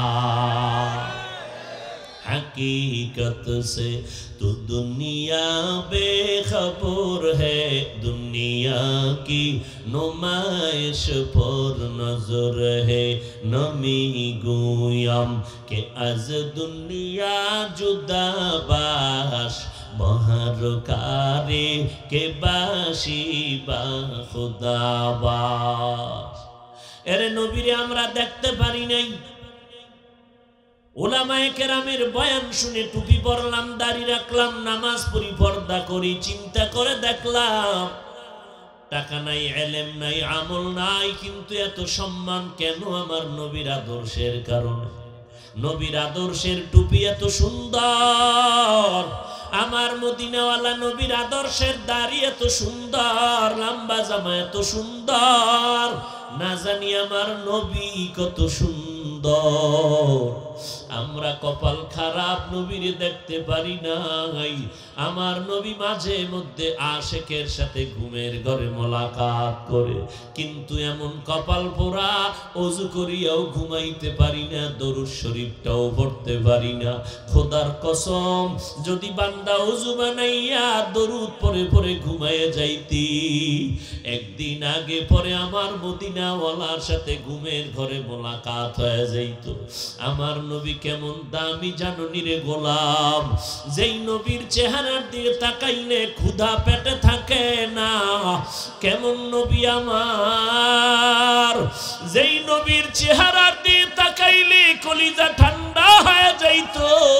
हकीकत से तो दुनिया बेखबर है, दुनिया की नुमाइश पर नजर है, नमी गुयाम के अज दुनिया जुदा बाश, बहर कारे के बाशी बा खुदा बाश। एरे नबीरे आमरा देखते पारी नहीं, ওলামায়ে কেরামের বয়ান শুনে টুপি পরলাম, দাড়ি রাখলাম, নামাজ পড়ি, পর্দা করি, চিন্তা করে দেখলাম টাকা নাই, ইলম নাই, আমল নাই, কিন্তু এত সম্মান কেন? আমার নবীর আদর্শের কারণে। নবীর আদর্শের টুপি এত সুন্দর, আমার মদিনাওয়ালা নবীর আদর্শের দাড়ি এত সুন্দর, লম্বা জামা এত সুন্দর, না জানি আমার নবী কত সুন্দর। আমরা কপাল খারাপ, নবীরে দেখতে পারি নাই। আমার নবী মাঝে মধ্যে আশেকের সাথে ঘুমের ঘরে মোলাকাত করে, কিন্তু এমন কপাল পোড়া, ওযু করিয়াও ঘুমাইতে পারি না, দরুদ শরীফটাও পড়তে পারি না। খোদার কসম, যদি বান্দা ওযু বানাইয়া দরুদ পড়ে পড়ে ঘুমায়ে যাইতি, একদিন আগে পরে আমার মদিনাওয়ালার সাথে ঘুমের ঘরে মোলাকাত হয়ে যাইত। আমার নবী কেমন দামি জাননি রে গোলাম, যেই নবীর চেহারার দিকে তাকাইলে ক্ষুধা পেটে থাকে না। কেমন নবী আমার, যেই নবীর চেহারার দিকে তাকাইলে কলিজা ঠান্ডা হয়ে যাইত,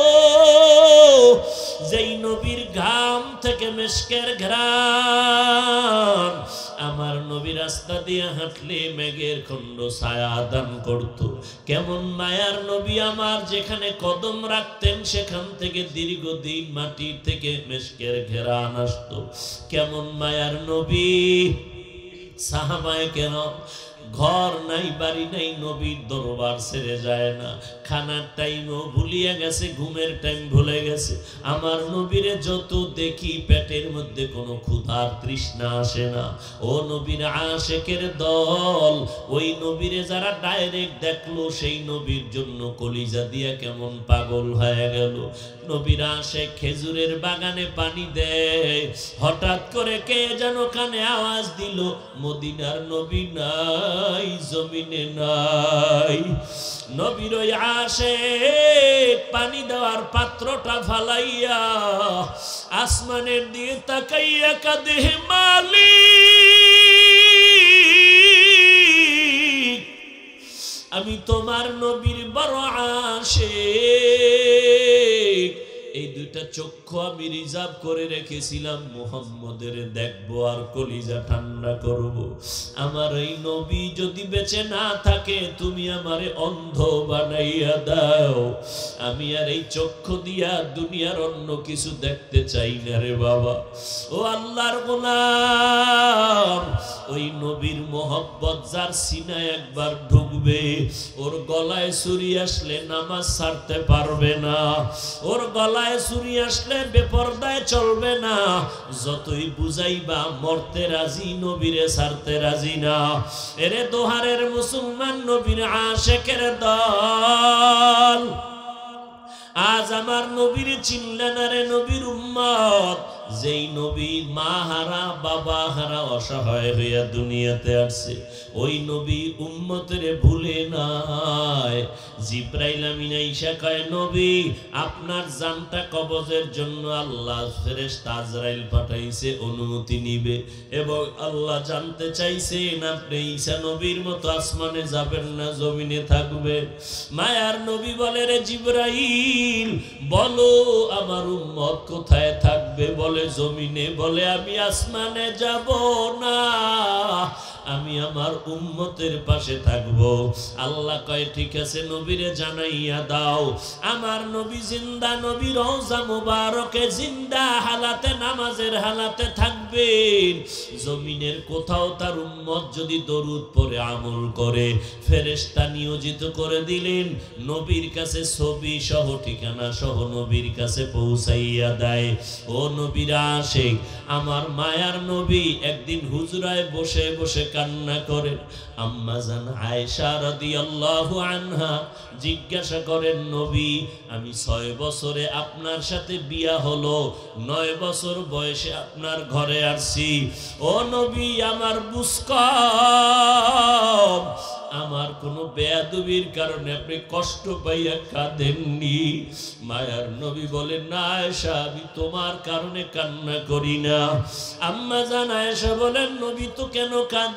যেই নবীর ঘাম থেকে মেশকের ঘ্রাণ, আমার নবী রাস্তা দিয়ে হাঁটলে মেঘের খণ্ড ছায়া দান করত। কেমন মায়ার নবী আমার, যেখানে কদম রাখতেন সেখান থেকে দীর্ঘদিন মাটির থেকে মেশকের ঘেরান আসতো। কেমন মায়ার নবী, সাহাবায়ে কেরাম, ঘর নাই বাড়ি নাই, নবীর দরবার ছেড়ে যায় না। খানার টাইমও ভুলিয়ে গেছে, ঘুমের টাইম ভুলে গেছে। আমার নবীরে যত দেখি পেটের মধ্যে কোনো ক্ষুধার তৃষ্ণা আসে না। ও নবীর আশেকের দল, ওই নবীরে যারা ডাইরেক্ট দেখলো, সেই নবীর জন্য কলিজা দিয়া কেমন পাগল হয়ে গেল। নবীর আশেক খেজুরের বাগানে পানি দেয়, হঠাৎ করে কে যেন কানে আওয়াজ দিল, মদিনার নবী নাই, জমিনে নাই। নবীর ওই আশেক পানি দেওয়ার পাত্রটা ফালাইয়া আসমানের দিকে তাকাইয়া কাঁদে, মালিক, আমি তোমার নবীর বড় আশেক। এই দুইটা দুইটা চক্ষু আমি রিজার্ভ করে রেখেছিলাম, মুহাম্মদের দেখবো আর কলিজা ঠান্ডা করব। আমার এই নবী যদি বেঁচে না থাকে তুমি আমারে অন্ধ বানাইয়া দাও, আমি আর এই চক্ষু দিয়া দুনিয়ার অন্য কিছু দেখতে চাই না রে বাবা। ও আল্লাহর গোলাম, ওই নবীর মোহব্বত যার সিনায় একবার ঢুকবে, ওর গলায় ছুরি আসলে নামাজ ছাড়তে পারবে না, ওর গলায় ছুরি আসলে বেপরদায় চলবে না, যতই বুঝাইবা মরতে রাজি, নবীরে ছাড়তে রাজি না। এরে দোহারের মুসলমান নবীর আশেকের দল, আজ আমার নবীর চিনলে না রে নবীর উম্মত, যেই নবী মা হারা বাবা হারা অসহায় হইয়া দুনিয়াতে আসছে, ওই নবী উম্মতের ভুলে নাই। জিব্রাইল আমিন আইসা কয়, নবী আপনার জানটা কবজের জন্য আল্লাহ ফেরেশতা আজরাইল পাঠাইছে, অনুমতি নিবে, এবং আল্লাহ জানতে চাইছেন আপনি ঈসা নবীর মতো আসমানে যাবেন না জমিনে থাকবেন। মায়ার নবী বলে, রে জিব্রাইল বলো আমার উম্মত কোথায় থাকবে? বলে জমিনে। বলে আমি আসমানে যাব না, আমি আমার উম্মতের পাশে থাকবো। আল্লাহ কয় ঠিক আছে, নবীরে জানাইয়া দাও আমার নবী জিন্দা, নবী রওজা মুবারকে জিন্দা হালাতে নামাজের হালাতে থাকবেন। জমিনের কোথাও তার উম্মত যদি দরুদ পড়ে আমল করে, ফেরেশতা নিয়োজিত করে দিলেন নবীর কাছে ছবি সহ ঠিকানা সহ নবীর কাছে পৌঁছাইয়া দেয়। ও নবীর আশিক, আমার মায়ার নবী একদিন হুজরায় বসে বসে কান্না করেন। আম্মা জান আয়েশা রাদিয়াল্লাহু আনহা জিজ্ঞাসা করেন, নবী আমি 6 বছরে আপনার সাথে বিয়া হলো, 9 বছর বয়সে আপনার ঘরে আসছি, ও নবী আমার বুঝ কম, আমার কোনো বেয়াদবির কারণে আপনি কষ্ট পাইয়া কাঁদেননি? মায়ার নবী বলেন, না আয়েশা আমি তোমার কারণে কান্না করি না। আম্মা জান আয়েশা বলেন, নবী তো কেন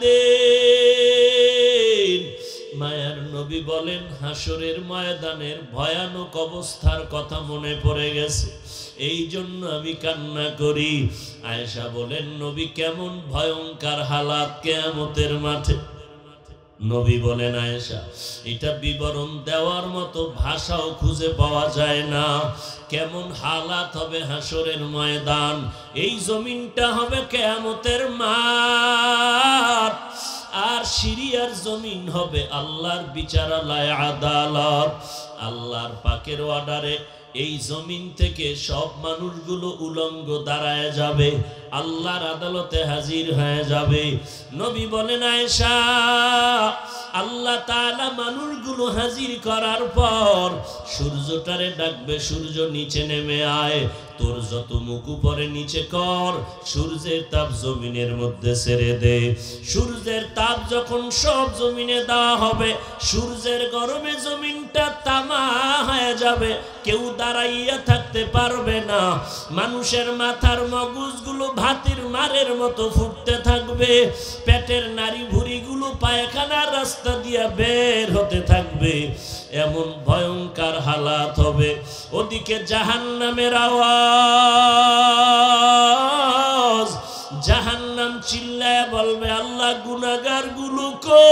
কাঁদেন? মায়ার নবী বলেন, হাসরের ময়দানের ভয়ানক অবস্থার কথা মনে পড়ে গেছে, এই জন্য আমি কান্না করি। আয়েশা বলেন, নবী কেমন ভয়ঙ্কর হালাত কিয়ামতের মাঠে? নবী বলেন, আয়েশা এটা বিবরণ দেওয়ার মতো ভাষাও খুঁজে পাওয়া যায় না। কেমন হালাত হবে হাসরের ময়দান, এই জমিনটা হবে কিয়ামতের মাঠ, আর সিরিয়ার জমিন হবে আল্লাহর বিচারালয় আদালত। আল্লাহর পাকের অর্ডারে এই জমিন থেকে সব মানুষগুলো উলঙ্গ দাঁড়ায় যাবে, আল্লাহর আদালতে হাজির হয়ে যাবে। নবী বলেন, আয়েশা আল্লাহ তাআলা মানুষগুলো হাজির করার পর সূর্যটারে ডাকবে, সূর্য নিচে নেমে আয়, তোর যত মুখ উপরে নিচে কর, সূর্যের তাপ জমিনের মধ্যে ছেড়ে দে। সূর্যের তাপ যখন সব জমিনে দেওয়া হবে, সূর্যের গরমে জমিনটা তামা হয়ে যাবে, কেউ দাঁড়াইয়া থাকতে পারবে না। মানুষের মাথার মগজগুলো ভাতের মারের মতো ফুটতে থাকবে, পেটের নাড়ি ভুঁড়িগুলো পায়খানার রাস্তা দিয়া বের হতে থাকবে, এমন ভয়ঙ্কর হালাত হবে। ওদিকে জাহান্নামের আওয়াজ, জাহান্নাম চিল্লায় বলবে, আল্লাহ গুনাহগার গুলো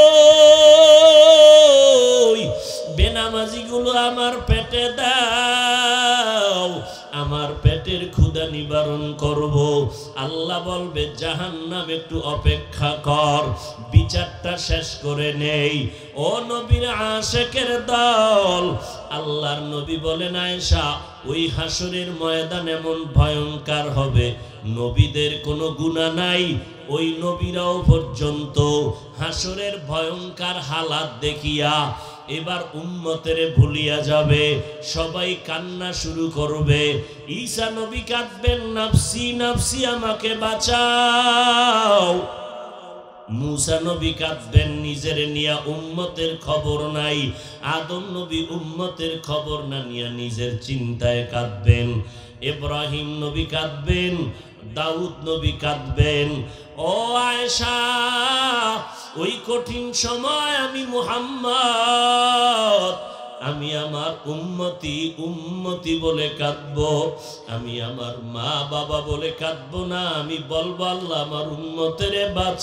কই? বেনামাজি গুলো আমার পেটে দাও, আমার পেটের ক্ষুধা নিবারণ করব। আল্লাহ বলবে, জাহান্নাম একটু অপেক্ষা কর, বিচারটা শেষ করে নেই। ও নবীর আশেকের দল, আল্লাহর নবী বলেন, আয়েশা ওই হাসরের ময়দান এমন ভয়ঙ্কর হবে, নবীদের কোনো গুনাহ নাই, ওই নবীরাও পর্যন্ত হাসরের ভয়ঙ্কর হালাত দেখিয়া এবার উম্মতের ভুলিয়া যাবে, সবাই কান্না শুরু করবে। ঈসা নবী কাঁদবেন, নাফসি নাফসি আমাকে বাঁচাও। মুসা নবী কাঁদবেন, নিজের নিয়া উম্মতের খবর নাই। আদম নবী উম্মতের খবর না নিয়া নিজের চিন্তায় কাঁদবেন। ইব্রাহিম নবী কাঁদবেন, দাউদ নবী কাঁদবেন। ও আয়েশা, ওই কঠিন সময় আমি মুহাম্মদ আমি আমার উম্মতি উম্মতি বলে কাঁদবো। আমি আমার মা বাবা বলে কাঁদবো না, আমি বলবো আল্লাহ আমার উম্মতের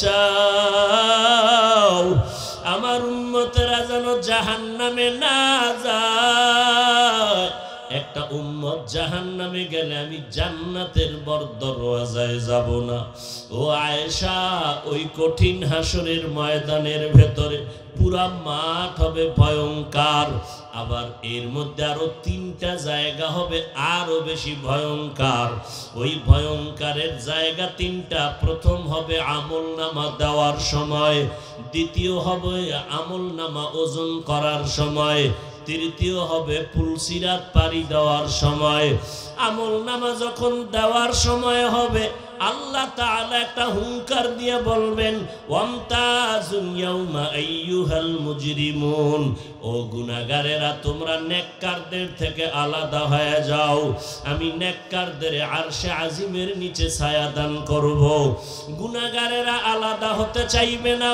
বাঁচাও, আমার উম্মতেরা যেন জাহান্নামে না যায়। একটা উম্মত জাহান্নামে গেলে আমি জান্নাতের বড় দরওয়াজায় যাব না। ও আয়েশা, ওই কঠিন হাসরের ময়দানের ভেতরে পুরা মাঠ হবে ভয়ঙ্কর, আবার এর মধ্যে আরো 3টা জায়গা হবে আরো বেশি ভয়ঙ্কর। ওই ভয়ঙ্করের জায়গা 3টা। প্রথম হবে আমলনামা দেওয়ার সময়, দ্বিতীয় হবে আমলনামা ওজন করার সময়, তৃতীয় হবে পুলসিরাত পাড়ি দেওয়ার সময়। আমলনামা যখন দেওয়ার সময় হবে, আল্লাহ তাআলা একটা হুঙ্কার দিয়ে বলবেন, ওয়ামতাজুল ইয়াউমা আইয়ুহাল মুজরিমুন, ও গুনাহগারেরা তোমরা নেককারদের থেকে আলাদা হয়ে যাও, আমি নেককারদের আরশে আজিমের নিচে ছায়া দান করব। গুনাহগারেরা আলাদা হতে চাইবে না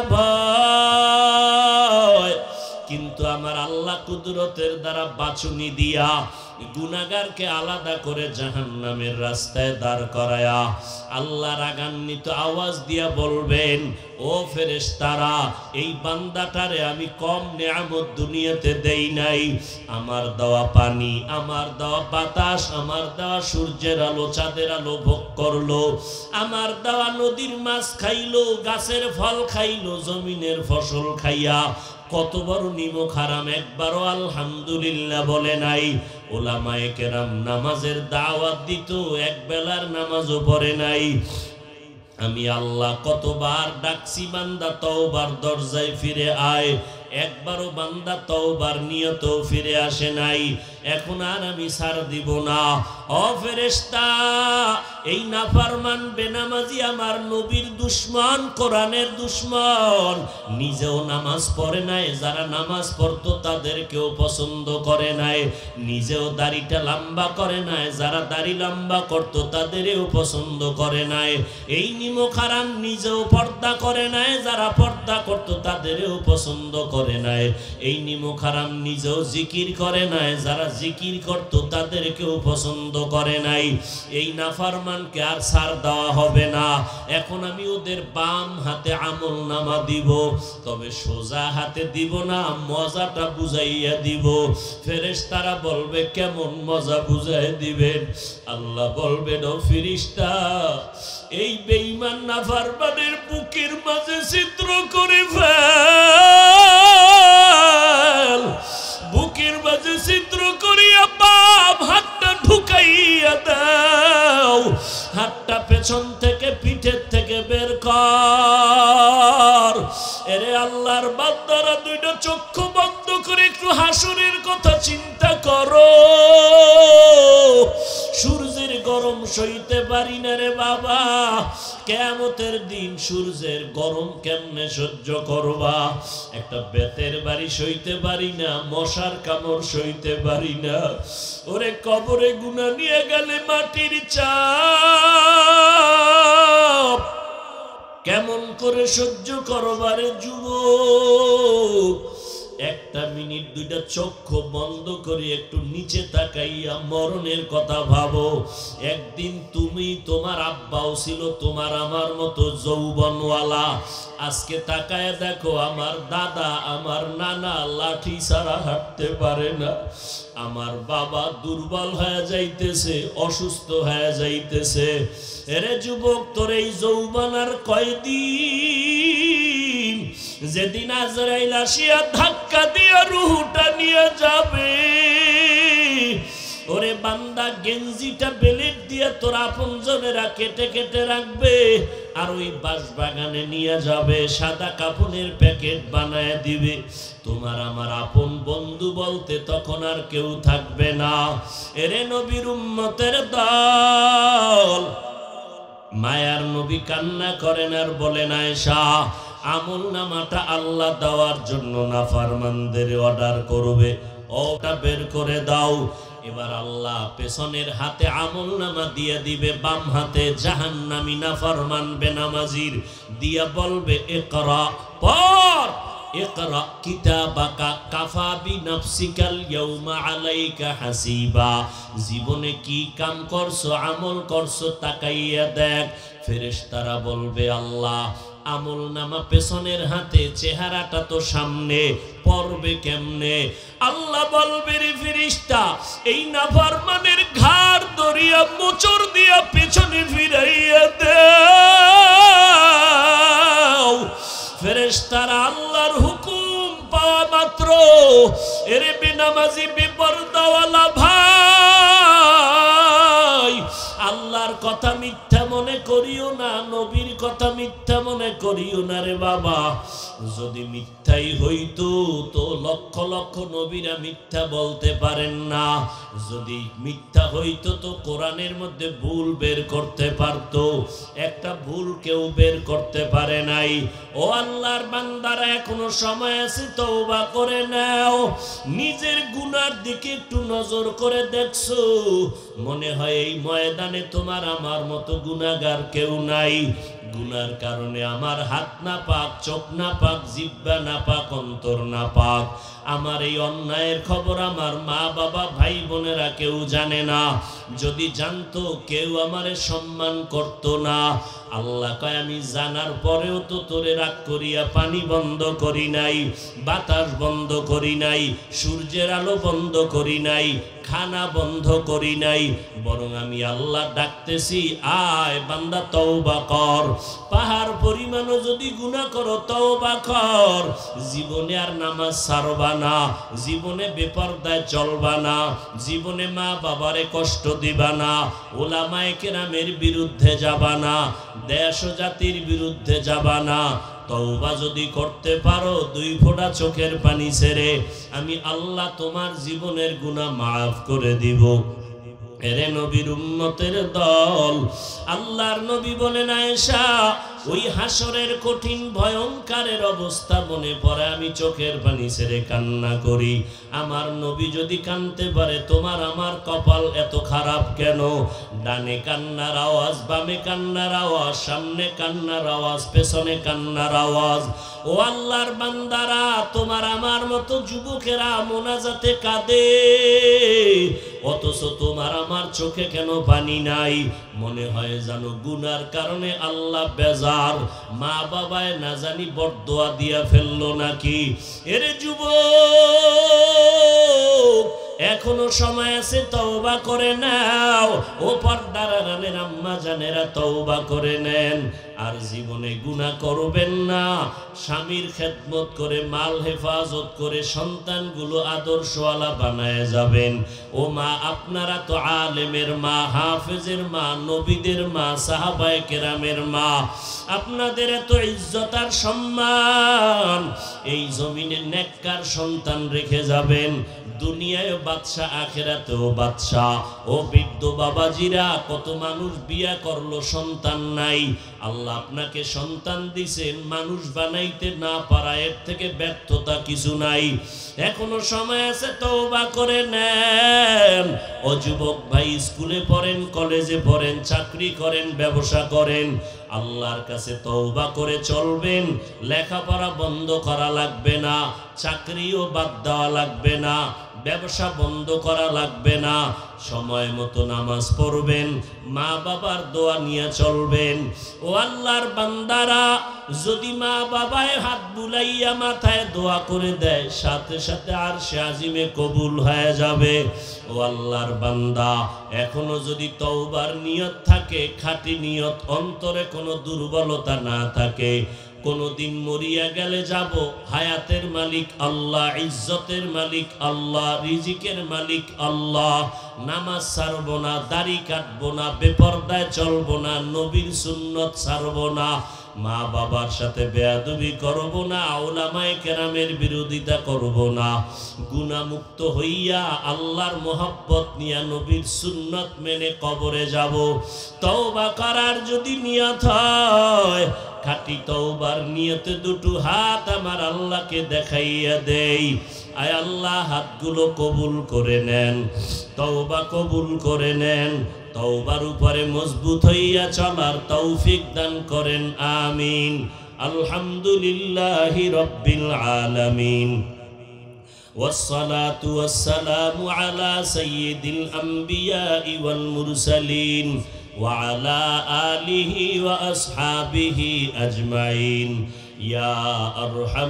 ভয়, কিন্তু আমার আল্লাহ কুদরতের দ্বারা বাছুনি দিয়া গুনাহগারকে আলাদা করে জাহান্নামের রাস্তায় দাঁড় করায়া আল্লাহ রাগান্বিত আওয়াজ দিয়া বলবেন, ও ফেরেশতারা, এই বান্দাটারে আমি কম নেয়ামত দুনিয়াতে দেই নাই। আমার দেওয়া পানি, আমার দেওয়া বাতাস, আমার দেওয়া সূর্যের আলো, চাঁদের আলো ভোগ করলো, আমার দেওয়া নদীর মাছ খাইলো, গাছের ফল খাইলো, জমিনের ফসল খাইয়া কত বড় নিমক হারাম, একবারও আলহামদুলিল্লাহ বলে নাই। ওলামায়ে কেরাম নামাজের দাওয়াত দিত, এক বেলার নামাজও পড়ে নাই। আমি আল্লাহ কতবার ডাকছি, বান্দা তওবার দরজায় ফিরে আয়, একবারও বান্দা তওবার নিয়তেও ফিরে আসে নাই। এখন আর আমি ছাড় দিব না। ও ফেরেশতা, এই নাফরমান বেনামাজি আমার নবীর দুশমন, কোরআনের দুশমন, নিজেও নামাজ পড়ে নাই, যারা নামাজ পড়তো তাদেরকেও পছন্দ করে নাই, নিজেও দাড়িটা লম্বা করে নাই, যারা দাড়ি লম্বা করতো তাদেরও পছন্দ করে নাই, এই নিমক হারাম নিজেও পর্দা করে নাই, যারা পর্দা করতো তাদেরও পছন্দ করে নাই, এই নিমক হারাম নিজেও জিকির করে নাই, যারা জিকির করতো তাদেরকেও পছন্দ করে নাই। এই নাফরমানকে আর ছাড় দেওয়া হবে না। এখন আমি ওদের বাম হাতে আমলনামা দিব, তবে সোজা হাতে দিব না, মজাটা বুঝাইয়া দিব। ফেরেশতারা বলবে, কেমন মজা বুঝাই দিবেন? আল্লাহ বলবেন, ও ফেরেশতা, এই বেঈমান নাফরমানের বুকের মাঝে ছিদ্র করে ফেল, বুকের মাঝে ছিদ্র করিয়া বাম হাতটা ঢুকাইয়া দাও, হাতটা পেছন থেকে পিঠের থেকে বের কর। এরে আল্লাহর বান্দারা, 2টা চক্ষু বন্ধ করে একটু হাসরের কথা চিন্তা করো। সূর্যের গরম সইতে পারি না রে বাবা, কিয়ামতের দিন সূর্যের গরম কেমনে সহ্য করবা? একটা বেতের বাড়ি সইতে পারি না, মশার কামড় সইতে পারি না। ওরে কবরে গুনাহ নিয়ে গেলে মাটির চাপ কেমন করে সহ্য করবারে যুবক? 1 মিনিট 2টা চক্ষু বন্ধ করে একটু নিচে তাকাইয়া মরণের কথা ভাবো। একদিন তুমি, তোমার আব্বাও ছিল তোমার আমার মতো যৌবনওয়ালা, আজকে তাকায় দেখো আমার দাদা, আমার নানা লাঠি ছাড়া হাঁটতে পারে না, আমার বাবা দুর্বল হয়ে যাইতেছে, অসুস্থ হয়ে যাইতেছে। এরে যুবক, তোর এই যৌবন আর কয়দিন? যেদিন আজরাইল আসিয়া ধাক্কা দিয়া রুহটা নিয়ে যাবে, ওরে বান্দা, গেঞ্জিটা বেলেট দিয়ে তোর আপনজনেরা কেটে কেটে রাখবে, আর ওই বাঁশবাগানে নিয়ে যাবে, সাদা কাপড়ের প্যাকেট বানায় দিবে। তোমার আমার আপন বন্ধু বলতে তখন আর কেউ থাকবে না। এরে নবীর উম্মতের দল, মায়ার নবী কান্না করেন আর বলেন, আয়েশা, আমলনামাটা আল্লাহ দেওয়ার জন্য নাফরমানদের অর্ডার করবে, ওটা বের করে দাও। এবার আল্লাহ পেছনের হাতে আমলনামা দিয়ে দিবে, বাম হাতে জাহান্নামী নাফরমান বেনামাজির দিয়া বলবে, ইকরা, পড়। ইকরা কিতাবাকা কাফা বিনাফসিকাল ইয়াউমা আলাইকা হাসিবা। জীবনে কি কাম করছো, আমল করছো, তাকাইয়া দেখ। ফেরেশতারা বলবে আল্লাহ আমল নামা পেছনের হাতে, চেহারাটা তো সামনে, পড়বে কেমনে? আল্লাহ বলবে রে ফেরেশতা, এই নাফরমানের ঘাড় ধরিয়া মোচড় দিয়া পেছনে ফিরাইয়া দাও। ফেরেশতারা আল্লাহর হুকুম পাওয়া মাত্র এরে বেনামাজি বেপরদাওয়ালা ভাই, আল্লাহর কথা মিথ্যা মনে করিও না, নবীর কথা মিথ্যা মনে করিও না রে বাবা। যদি মিথ্যাই হইতো তো লক্ষ লক্ষ নবীরা মিথ্যা বলতে পারেন না। যদি মিথ্যা হইতো তো কোরআনের মধ্যে ভুল বের করতে পারতো, একটা ভুল কেউ বের করতে পারে নাই। ও আল্লাহর বান্দারা, এখনো সময় আছে, তওবা করে নাও। নিজের গুনার দিকে একটু নজর করে দেখছো, মনে হয় এই ময়দানে তোমার আমার মতো গুনাহগার কেউ নাই। গুনার কারণে আমার হাত না পাক, চোখ না পাক, জিহ্বা না পাক, অন্তর না পাক। আমার এই অন্যায়ের খবর আমার মা বাবা ভাই বোনেরা কেউ জানে না। যদি জানতো কেউ আমারে সম্মান করতো না। আল্লাহ কয় আমি জানার পরেও তো তোরে রাগ করিয়া পানি বন্ধ করি নাই, বাতাস বন্ধ করি নাই, সূর্যের আলো বন্ধ করি নাই, খানা বন্ধ করি নাই, বরং আমি আল্লাহ ডাকতেছি, আয় বান্দা তওবা কর। পাহাড় পরিমাণও যদি গুনাহ করো তওবা কর। জীবনে আর নামাজ ছাড়বা না, জীবনে বেপরদায় চলবা না, জীবনে মা বাবারে কষ্ট দিবা না, ওলামায়ে কেরামের বিরুদ্ধে যাবা না, দেশ ও জাতির বিরুদ্ধে যাবা না। তওবা যদি করতে পারো, 2 ফোঁটা চোখের পানি ছেড়ে আমি আল্লাহ তোমার জীবনের গুনাহ মাফ করে দিব। এরে নবীর উম্মতের দল, আল্লাহর নবী বলেন আয়েশা, ওই হাসরের কঠিন ভয়ঙ্করের অবস্থা মনে পড়ে আমি চোখের পানি ছেড়ে কান্না করি। আমার নবী যদি কাঁদতে পারে, তোমার আমার কপাল এত খারাপ কেন? ডানে কান্নার আওয়াজ, বামে কান্নার আওয়াজ, সামনে কান্নার আওয়াজ, পেছনে কান্নার আওয়াজ। ও আল্লাহর বান্দারা, তোমার আমার মতো যুবকেরা মোনাজাতে কাঁদে, অথচ তোমার আমার চোখে কেন পানি নাই? মনে হয় জানো গুনার কারণে আল্লাহ বেজার, মা বাবায় না জানি বরদোয়া দিয়া ফেললো নাকি। এরে যুবক, এখনো সময় আছে, তওবা করে নাও। ও পর্দার আড়ালের আম্মা জানেরা, তওবা করে নেন। আর জীবনে গুনাহ করবেন না। স্বামীর খেদমত করে, মাল হেফাজত করে সন্তানগুলো আদর্শওয়ালা বানায় যাবেন। ও মা, আপনারা তো আলেমের মা, হাফেজের মা, নবীদের মা, সাহাবায়ে কেরামের মা। আপনাদের এত ইজ্জত আর সম্মান, এই জমিনে নেককার সন্তান রেখে যাবেন। দুনিয়ায় বাদশা, আখেরাতেও বাদশা। ও বৃদ্ধ বাবাজিরা, কত মানুষ বিয়া করলো, সন্তান নাই। আল্লাহ আপনাকে সন্তান দিছেন, মানুষ বানাইতে না পারা এর থেকে ব্যর্থতা কিছু নাই। এখনো সময় আছে, তওবা করে নেন। ও যুবক ভাই, স্কুলে পড়েন, কলেজে পড়েন, চাকরি করেন, ব্যবসা করেন, আল্লাহর কাছে তওবা করে চলবেন। লেখাপড়া বন্ধ করা লাগবে না, চাকরিও বাদ দেওয়া লাগবে না, ব্যবসা বন্ধ করা লাগবে না। সময় মতো নামাজ পড়বেন, মা বাবার দোয়া নিয়ে চলবেন। ও আল্লাহর বান্দারা, যদি মা বাবায় হাত বুলাইয়া মাথায় দোয়া করে দেয়, সাথে সাথে আরশে আজিমে কবুল হয়ে যাবে। ও আল্লাহর বান্দা, এখনো যদি তওবার নিয়ত থাকে, খাঁটি নিয়ত, অন্তরে কোনো দুর্বলতা না থাকে, কোনদিন মরিয়া গেলে যাব, হায়াতের মালিক আল্লাহ, ইজ্জতের মালিক আল্লাহ, রিজিকের মালিক আল্লাহ। নামাজ ছাড়বো না, দাড়ি কাটবো না, বেপরদায় চলবো না, নবীর সুন্নত ছাড়বো না, মা বাবার সাথে বেয়াদবি করব না, উলামায়ে কেরামের বিরোধিতা করব না। গুনাহমুক্ত হইয়া আল্লাহর মোহাব্বত নিয়া নবীর সুন্নত মেনে কবরে যাব। তওবা করার যদি নিয়ত হয়, খাঁটি তওবার নিয়তে দুটো হাত আমার আল্লাহকে দেখাইয়া দেই। আয় আল্লাহ, হাতগুলো কবুল করে নেন, তওবা কবুল করে নেন। তওবার উপরে মজবুত হইয়া চলার তৌফিক দান করেন, আমিন। আলহামদুলিল্লাহি রাব্বিল আলামিন। والصلاة والسلام على سيد الأنبياء والمرسلين وعلى آله وأصحابه أجمعين يا أرحم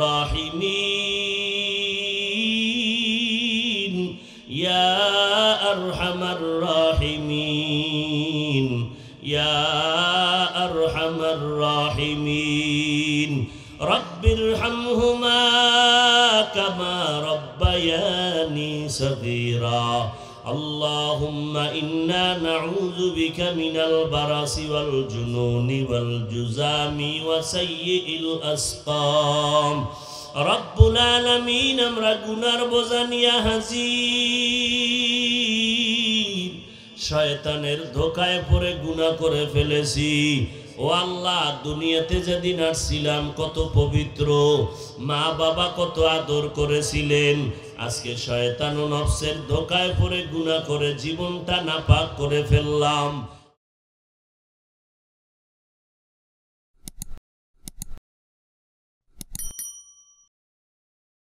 الراحمين يا أرحم الراحمين يا أرحم الراحمين رب ارحمهما كما ربياني صغيرا اللهم إنا نعوذ بك من البرص والجنون والجذام وسيء الأسقام رب العالمين আমরা গুনার বোঝা নিয়ে হাজির শয়তানের ধোঁকায় পড়ে গুনাহ করে ফেলেছি ও আল্লাহ দুনিয়াতে যেদিন আসছিলাম কত পবিত্র মা বাবা কত আদর করেছিলেন আজকে শয়তান ও নফসের ধোঁকায় পড়ে গুনাহ করে জীবনটা নাপাক করে ফেললাম